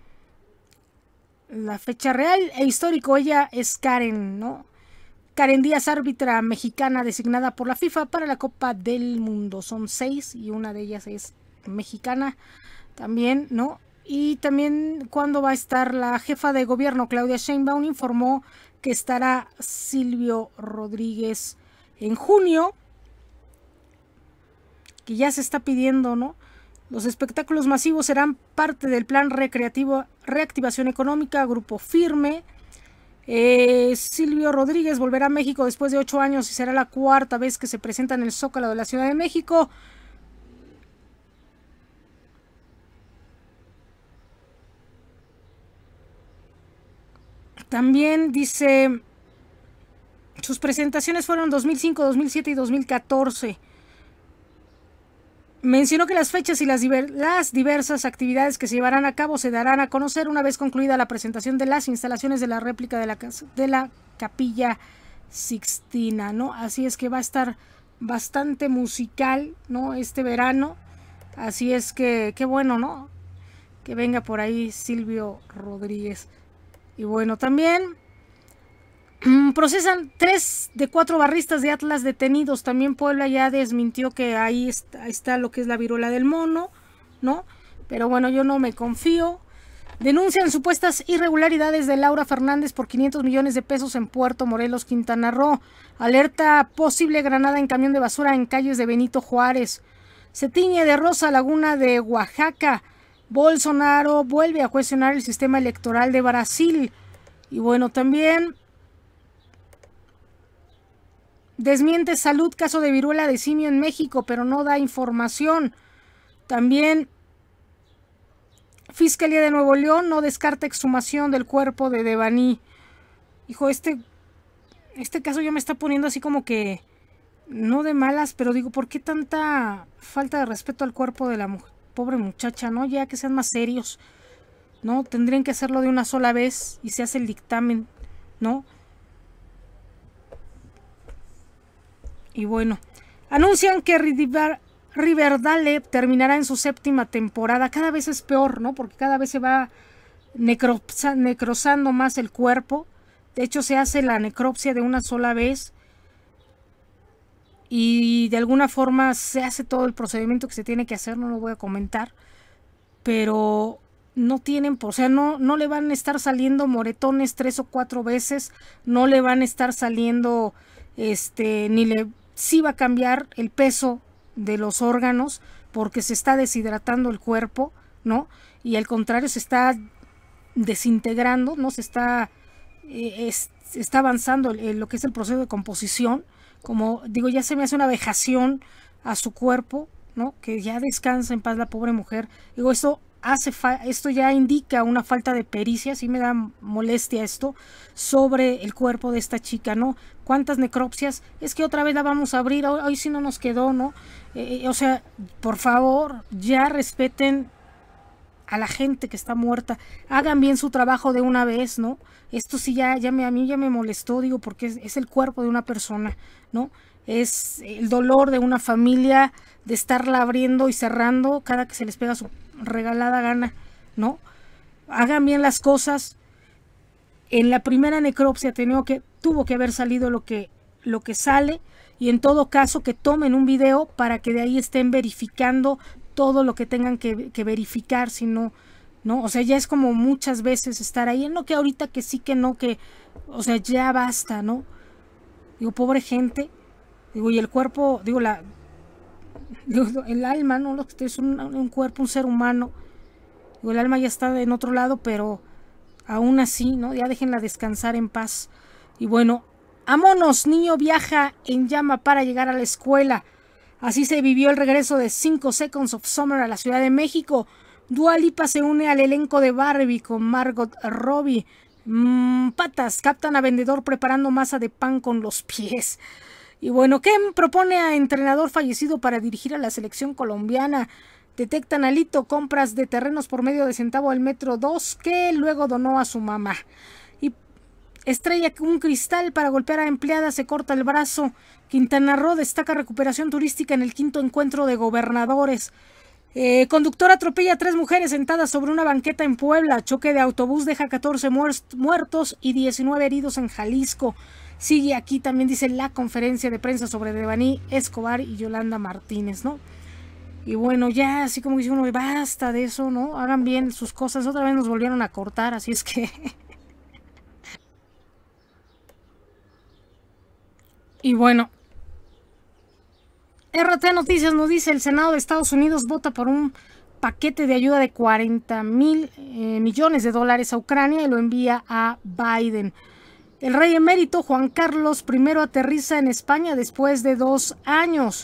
la fecha real e histórico. Ella es Karen, ¿no? Karen Díaz, árbitra mexicana designada por la FIFA para la Copa del Mundo. Son seis y una de ellas es mexicana también, ¿no? Y también, ¿cuándo va a estar la jefa de gobierno? Claudia Sheinbaum informó que estará Silvio Rodríguez en junio, que ya se está pidiendo, ¿no? Los espectáculos masivos serán parte del plan recreativo Reactivación Económica, Grupo Firme. Eh, Silvio Rodríguez volverá a México después de ocho años y será la cuarta vez que se presenta en el Zócalo de la Ciudad de México. También dice, sus presentaciones fueron dos mil cinco, dos mil siete y dos mil catorce. Mencionó que las fechas y las, diver las diversas actividades que se llevarán a cabo se darán a conocer una vez concluida la presentación de las instalaciones de la réplica de la, de la Capilla Sixtina, ¿no? Así es que va a estar bastante musical, ¿no? Este verano. Así es que, qué bueno, ¿no? Que venga por ahí Silvio Rodríguez. Y bueno, también mmm, procesan tres de cuatro barristas de Atlas detenidos. También Puebla ya desmintió que ahí está, está lo que es la viruela del mono, ¿no? Pero bueno, yo no me confío. Denuncian supuestas irregularidades de Laura Fernández por quinientos millones de pesos en Puerto Morelos, Quintana Roo. Alerta posible granada en camión de basura en calles de Benito Juárez. Se tiñe de rosa Laguna de Oaxaca. Bolsonaro vuelve a cuestionar el sistema electoral de Brasil. Y bueno, también desmiente Salud caso de viruela de simio en México, pero no da información. También Fiscalía de Nuevo León no descarta exhumación del cuerpo de Devani. Hijo, este, este caso ya me está poniendo así como que no de malas, pero digo, ¿por qué tanta falta de respeto al cuerpo de la mujer? Pobre muchacha, ¿no? Ya que sean más serios, ¿no? Tendrían que hacerlo de una sola vez y se hace el dictamen, ¿no? Y bueno, anuncian que Riverdale terminará en su séptima temporada. Cada vez es peor, ¿no? Porque cada vez se va necrosa, necrosando más el cuerpo. De hecho, se hace la necropsia de una sola vez. Y de alguna forma se hace todo el procedimiento que se tiene que hacer, no lo voy a comentar, pero no tienen, o sea, no, no le van a estar saliendo moretones tres o cuatro veces, no le van a estar saliendo, este, ni le, sí va a cambiar el peso de los órganos, porque se está deshidratando el cuerpo, ¿no? Y al contrario, se está desintegrando, ¿no? Se está, eh, es, está avanzando el, el, lo que es el proceso de composición. Como digo, ya se me hace una vejación a su cuerpo, ¿no? Que ya descansa en paz la pobre mujer. Digo, esto hace fa esto ya indica una falta de pericia, sí me da molestia esto, sobre el cuerpo de esta chica, ¿no? ¿Cuántas necropsias? Es que otra vez la vamos a abrir, hoy, hoy sí no nos quedó, ¿no? Eh, o sea, por favor, ya respeten a la gente que está muerta, hagan bien su trabajo de una vez, ¿no? Esto sí ya, ya me, a mí ya me molestó, digo, porque es, es el cuerpo de una persona, ¿no? Es el dolor de una familia de estarla abriendo y cerrando cada que se les pega su regalada gana, ¿no? Hagan bien las cosas. En la primera necropsia tuvo que, tuvo que haber salido lo que, lo que sale, y en todo caso que tomen un video para que de ahí estén verificando todo lo que tengan que, que verificar, si no, ¿no? O sea, ya es como muchas veces estar ahí, no que ahorita que sí, que no, que, o sea, ya basta, ¿no? Digo, pobre gente, digo, y el cuerpo, digo, la, digo, el alma, ¿no? Lo que es un, un cuerpo, un ser humano, digo, el alma ya está en otro lado, pero aún así, ¿no? Ya déjenla descansar en paz. Y bueno, vámonos, niño viaja en llama para llegar a la escuela. Así se vivió el regreso de cinco Seconds of Summer a la Ciudad de México. Dua Lipa se une al elenco de Barbie con Margot Robbie. Mm, patas captan a vendedor preparando masa de pan con los pies. Y bueno, ¿qué propone a entrenador fallecido para dirigir a la selección colombiana? Detectan a Lito compras de terrenos por medio de centavo del metro dos que luego donó a su mamá. Y estrella un cristal para golpear a empleada, se corta el brazo. Quintana Roo destaca recuperación turística en el quinto encuentro de gobernadores. Eh, conductor atropella a tres mujeres sentadas sobre una banqueta en Puebla. Choque de autobús deja catorce muertos y diecinueve heridos en Jalisco. Sigue aquí también, dice, la conferencia de prensa sobre Devani Escobar y Yolanda Martínez, ¿no? Y bueno, ya así como dice uno, basta de eso, ¿no? Hagan bien sus cosas. Otra vez nos volvieron a cortar, así es que... y bueno, R T Noticias nos dice, el Senado de Estados Unidos vota por un paquete de ayuda de cuarenta mil eh, millones de dólares a Ucrania y lo envía a Biden. El rey emérito Juan Carlos primero aterriza en España después de dos años.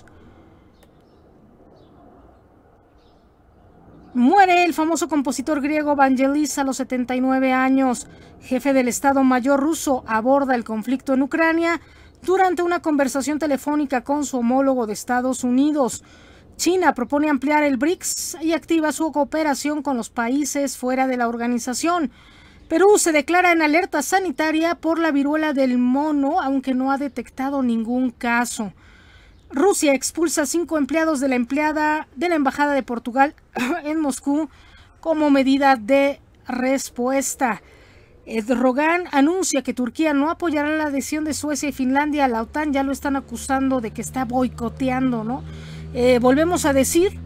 Muere el famoso compositor griego Vangelis a los setenta y nueve años. Jefe del Estado Mayor ruso aborda el conflicto en Ucrania durante una conversación telefónica con su homólogo de Estados Unidos. China propone ampliar el B R I C S y activa su cooperación con los países fuera de la organización. Perú se declara en alerta sanitaria por la viruela del mono, aunque no ha detectado ningún caso. Rusia expulsa a cinco empleados de la empleada de la Embajada de Portugal en Moscú como medida de respuesta. Erdogan anuncia que Turquía no apoyará la adhesión de Suecia y Finlandia a la OTAN. Ya lo están acusando de que está boicoteando, ¿no? Eh, volvemos a decir,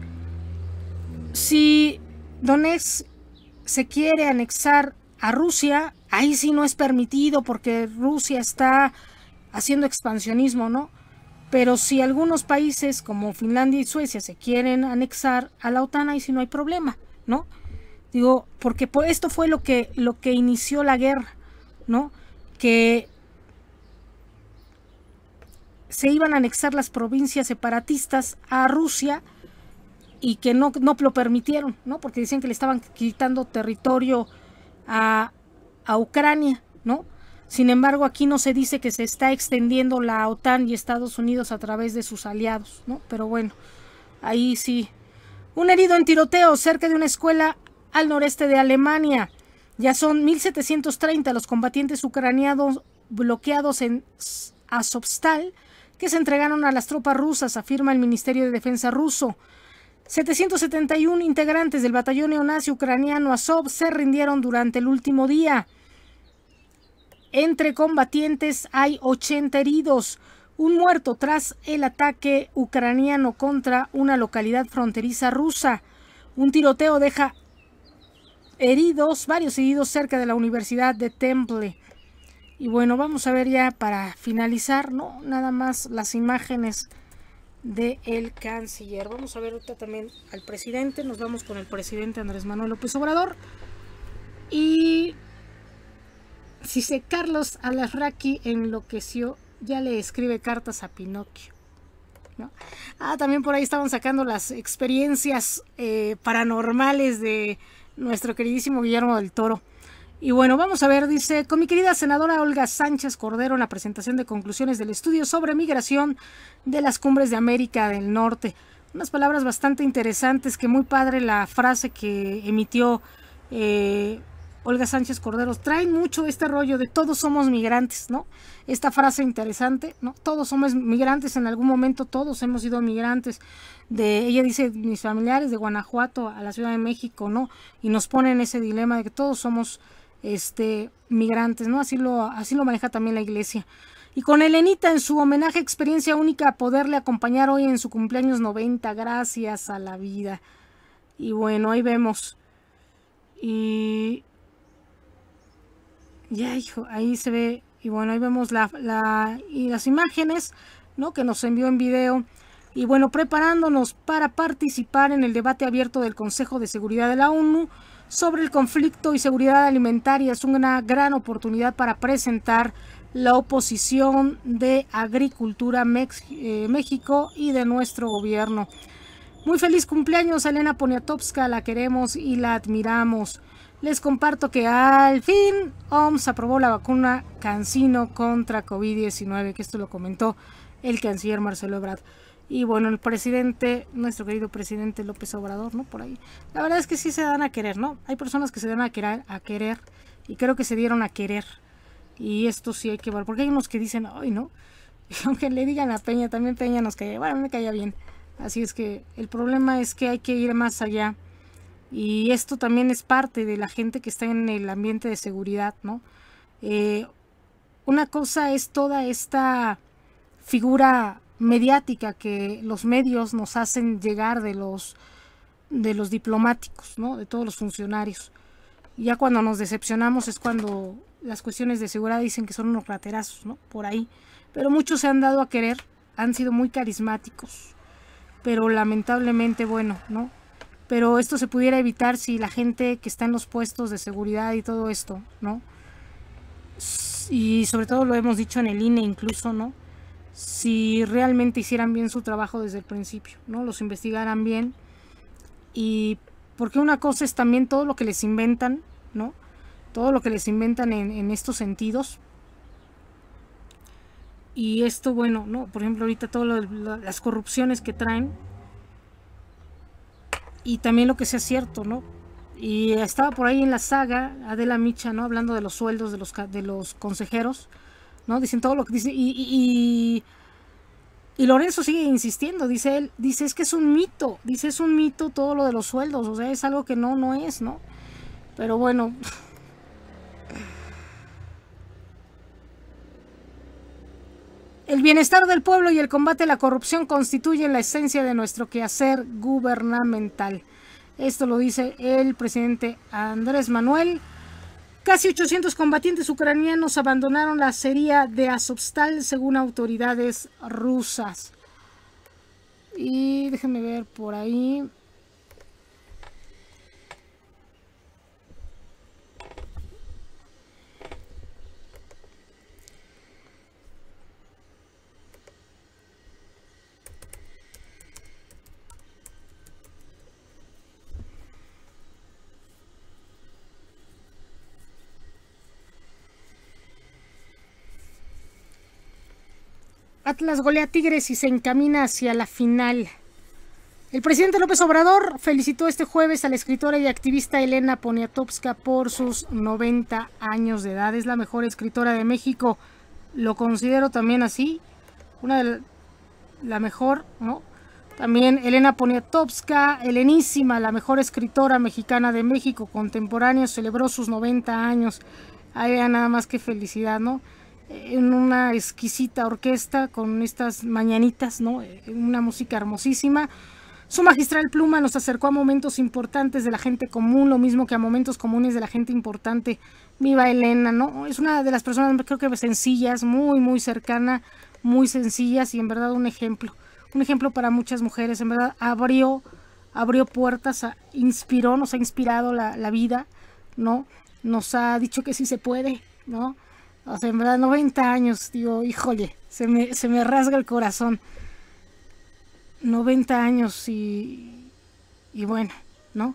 si Donetsk se quiere anexar a Rusia, ahí sí no es permitido porque Rusia está haciendo expansionismo, ¿no? Pero si algunos países como Finlandia y Suecia se quieren anexar a la OTAN, ahí sí no hay problema, ¿no? Digo, porque esto fue lo que, lo que inició la guerra, ¿no? Que se iban a anexar las provincias separatistas a Rusia y que no, no lo permitieron, ¿no? Porque decían que le estaban quitando territorio a, a Ucrania, ¿no? Sin embargo, aquí no se dice que se está extendiendo la OTAN y Estados Unidos a través de sus aliados, ¿no? Pero bueno, ahí sí. Un herido en tiroteo cerca de una escuela al noreste de Alemania. Ya son mil setecientos treinta los combatientes ucranianos bloqueados en Azovstal que se entregaron a las tropas rusas, afirma el Ministerio de Defensa ruso. setecientos setenta y uno integrantes del batallón neonazi ucraniano Azov se rindieron durante el último día. Entre combatientes hay ochenta heridos, un muerto tras el ataque ucraniano contra una localidad fronteriza rusa. Un tiroteo deja heridos, varios heridos cerca de la Universidad de Temple. Y bueno, vamos a ver ya para finalizar, ¿no? Nada más las imágenes del canciller. Vamos a ver ahorita también al presidente. Nos vamos con el presidente Andrés Manuel López Obrador. Y si se Carlos Alarraqui enloqueció, ya le escribe cartas a Pinocchio, ¿no? Ah, también por ahí estaban sacando las experiencias eh, paranormales de nuestro queridísimo Guillermo del Toro. Y bueno, vamos a ver, dice, con mi querida senadora Olga Sánchez Cordero en la presentación de conclusiones del estudio sobre migración de las cumbres de América del Norte. Unas palabras bastante interesantes, que muy padre la frase que emitió eh, Olga Sánchez Cordero. Traen mucho este rollo de todos somos migrantes, ¿no? Esta frase interesante, ¿no? Todos somos migrantes en algún momento, todos hemos sido migrantes. De, ella dice, mis familiares de Guanajuato a la Ciudad de México, ¿no? Y nos ponen ese dilema de que todos somos este migrantes, ¿no? Así lo, así lo maneja también la iglesia. Y con Elenita en su homenaje, experiencia única a poderle acompañar hoy en su cumpleaños noventa, gracias a la vida. Y bueno, ahí vemos. Y ya, hijo, ahí se ve, y bueno, ahí vemos la, la, y las imágenes, ¿no? Que nos envió en video. Y bueno, preparándonos para participar en el debate abierto del Consejo de Seguridad de la ONU sobre el conflicto y seguridad alimentaria. Es una gran oportunidad para presentar la oposición de Agricultura Mex eh, México y de nuestro gobierno. Muy feliz cumpleaños a Elena Poniatowska, la queremos y la admiramos. Les comparto que al fin O M S aprobó la vacuna CanSino contra COVID diecinueve, que esto lo comentó el canciller Marcelo Ebrard. Y bueno, el presidente, nuestro querido presidente López Obrador, ¿no? Por ahí. La verdad es que sí se dan a querer, ¿no? Hay personas que se dan a querer, a querer y creo que se dieron a querer. Y esto sí hay que ver, porque hay unos que dicen, ay, ¿no? Y aunque le digan a Peña, también Peña nos caía, bueno, me caía bien. Así es que el problema es que hay que ir más allá. Y esto también es parte de la gente que está en el ambiente de seguridad, ¿no? Eh, una cosa es toda esta figura mediática que los medios nos hacen llegar de los de los diplomáticos, ¿no? De todos los funcionarios. Y ya cuando nos decepcionamos es cuando las cuestiones de seguridad dicen que son unos raterazos, ¿no? Por ahí. Pero muchos se han dado a querer, han sido muy carismáticos. Pero lamentablemente, bueno, ¿no? pero esto se pudiera evitar si la gente que está en los puestos de seguridad y todo esto, ¿no? Y sobre todo lo hemos dicho en el I N E incluso, ¿no? Si realmente hicieran bien su trabajo desde el principio, ¿no? Los investigaran bien. Y porque una cosa es también todo lo que les inventan, ¿no? Todo lo que les inventan en, en estos sentidos. Y esto, bueno, ¿no? Por ejemplo, ahorita todas las corrupciones que traen. Y también lo que sea cierto, ¿no? Y estaba por ahí en la saga Adela Micha, ¿no? Hablando de los sueldos de los, de los consejeros, ¿no? Dicen todo lo que dice. Y, y, y, y Lorenzo sigue insistiendo, dice él, dice, es que es un mito, dice, es un mito todo lo de los sueldos, o sea, es algo que no, no es, ¿no? Pero bueno. El bienestar del pueblo y el combate a la corrupción constituyen la esencia de nuestro quehacer gubernamental. Esto lo dice el presidente Andrés Manuel. Casi ochocientos combatientes ucranianos abandonaron la acería de Azovstal según autoridades rusas. Y déjenme ver por ahí. Atlas golea a Tigres y se encamina hacia la final. El presidente López Obrador felicitó este jueves a la escritora y activista Elena Poniatowska por sus noventa años de edad. Es la mejor escritora de México. Lo considero también así. Una de la mejor, ¿no? También Elena Poniatowska, helenísima, la mejor escritora mexicana de México contemporánea, celebró sus noventa años. Ahí vean nada más que felicidad, ¿no? En una exquisita orquesta con estas mañanitas, ¿no? Una música hermosísima. Su magistral pluma nos acercó a momentos importantes de la gente común, lo mismo que a momentos comunes de la gente importante. Viva Elena, ¿no? Es una de las personas, creo que sencillas, muy, muy cercana, muy sencillas y en verdad un ejemplo. Un ejemplo para muchas mujeres, en verdad abrió, abrió puertas, a, inspiró, nos ha inspirado la, la vida, ¿no? Nos ha dicho que sí se puede, ¿no? O sea, en verdad, noventa años, digo, híjole, se me, se me rasga el corazón. noventa años y, y bueno, ¿no?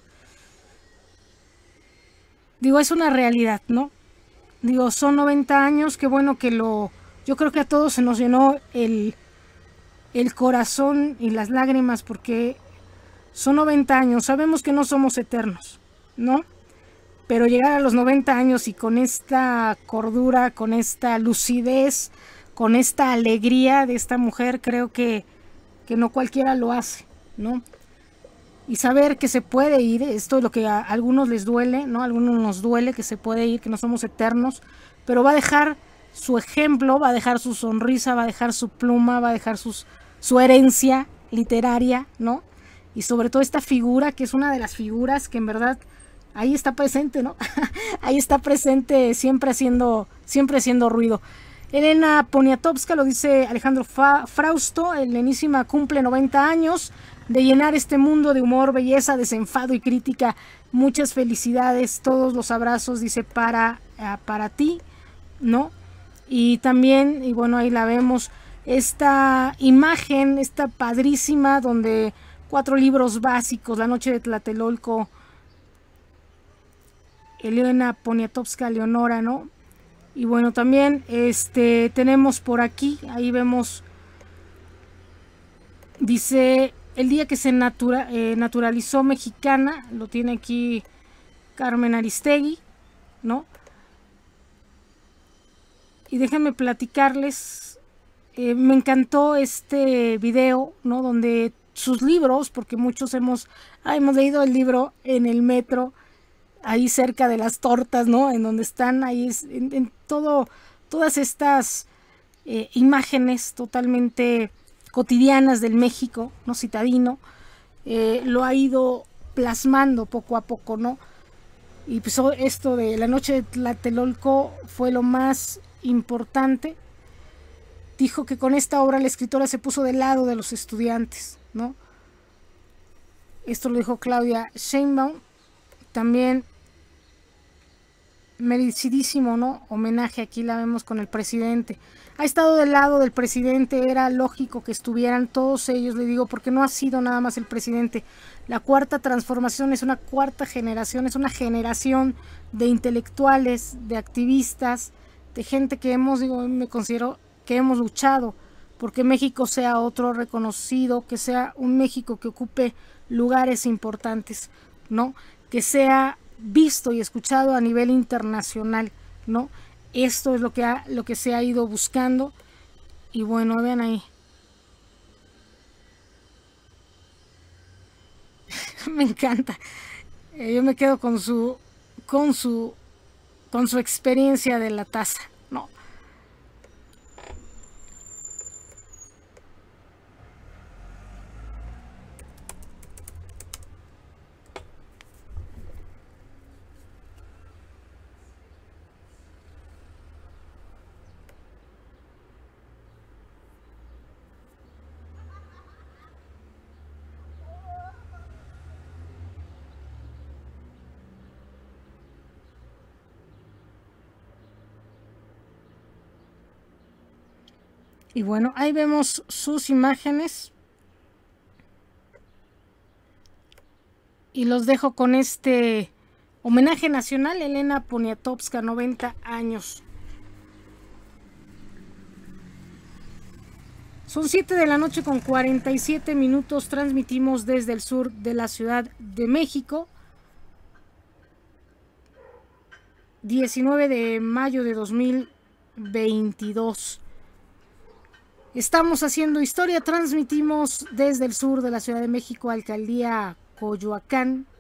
Digo, es una realidad, ¿no? Digo, son noventa años, qué bueno que lo... Yo creo que a todos se nos llenó el, el corazón y las lágrimas porque son noventa años, sabemos que no somos eternos, ¿no? Pero llegar a los noventa años y con esta cordura, con esta lucidez, con esta alegría de esta mujer, creo que, que no cualquiera lo hace, ¿no? Y saber que se puede ir, esto es lo que a algunos les duele, ¿no? A algunos nos duele que se puede ir, que no somos eternos, pero va a dejar su ejemplo, va a dejar su sonrisa, va a dejar su pluma, va a dejar sus, su herencia literaria, ¿no? Y sobre todo esta figura, que es una de las figuras que en verdad... Ahí está presente, ¿no? Ahí está presente, siempre haciendo, siempre haciendo ruido. Elena Poniatowska, lo dice Alejandro Fa Frausto, helenísima cumple noventa años de llenar este mundo de humor, belleza, desenfado y crítica. Muchas felicidades, todos los abrazos, dice, para, uh, para ti, ¿no? Y también, y bueno, ahí la vemos, esta imagen, esta padrísima, donde cuatro libros básicos, La noche de Tlatelolco, Elena Poniatowska, Leonora, ¿no? Y bueno, también este tenemos por aquí, ahí vemos, dice, el día que se natura, eh, naturalizó mexicana, lo tiene aquí Carmen Aristegui, ¿no? Y déjenme platicarles, eh, me encantó este video, ¿no? Donde sus libros, porque muchos hemos, ah, hemos leído el libro en el metro, ahí cerca de las tortas, ¿no? En donde están ahí, en, en todo, todas estas eh, imágenes totalmente cotidianas del México, ¿no? Citadino, eh, lo ha ido plasmando poco a poco, ¿no? Y pues esto de La noche de Tlatelolco fue lo más importante. Dijo que con esta obra la escritora se puso del lado de los estudiantes, ¿no? Esto lo dijo Claudia Sheinbaum. También merecidísimo, ¿no? Homenaje, aquí la vemos con el presidente. Ha estado del lado del presidente, era lógico que estuvieran todos ellos, le digo, porque no ha sido nada más el presidente. La cuarta transformación es una cuarta generación, es una generación de intelectuales, de activistas, de gente que hemos, digo, me considero que hemos luchado porque México sea otro reconocido, que sea un México que ocupe lugares importantes, ¿no? Que sea visto y escuchado a nivel internacional, ¿no? Esto es lo que, ha, lo que se ha ido buscando. Y bueno, vean ahí. Me encanta. Eh, yo me quedo con su, con su, con su experiencia de la taza, ¿no? Y bueno, ahí vemos sus imágenes. Y los dejo con este homenaje nacional, Elena Poniatowska, noventa años. Son siete de la noche con cuarenta y siete minutos, transmitimos desde el sur de la Ciudad de México. diecinueve de mayo de dos mil veintidós. Estamos haciendo historia, transmitimos desde el sur de la Ciudad de México, Alcaldía Coyoacán.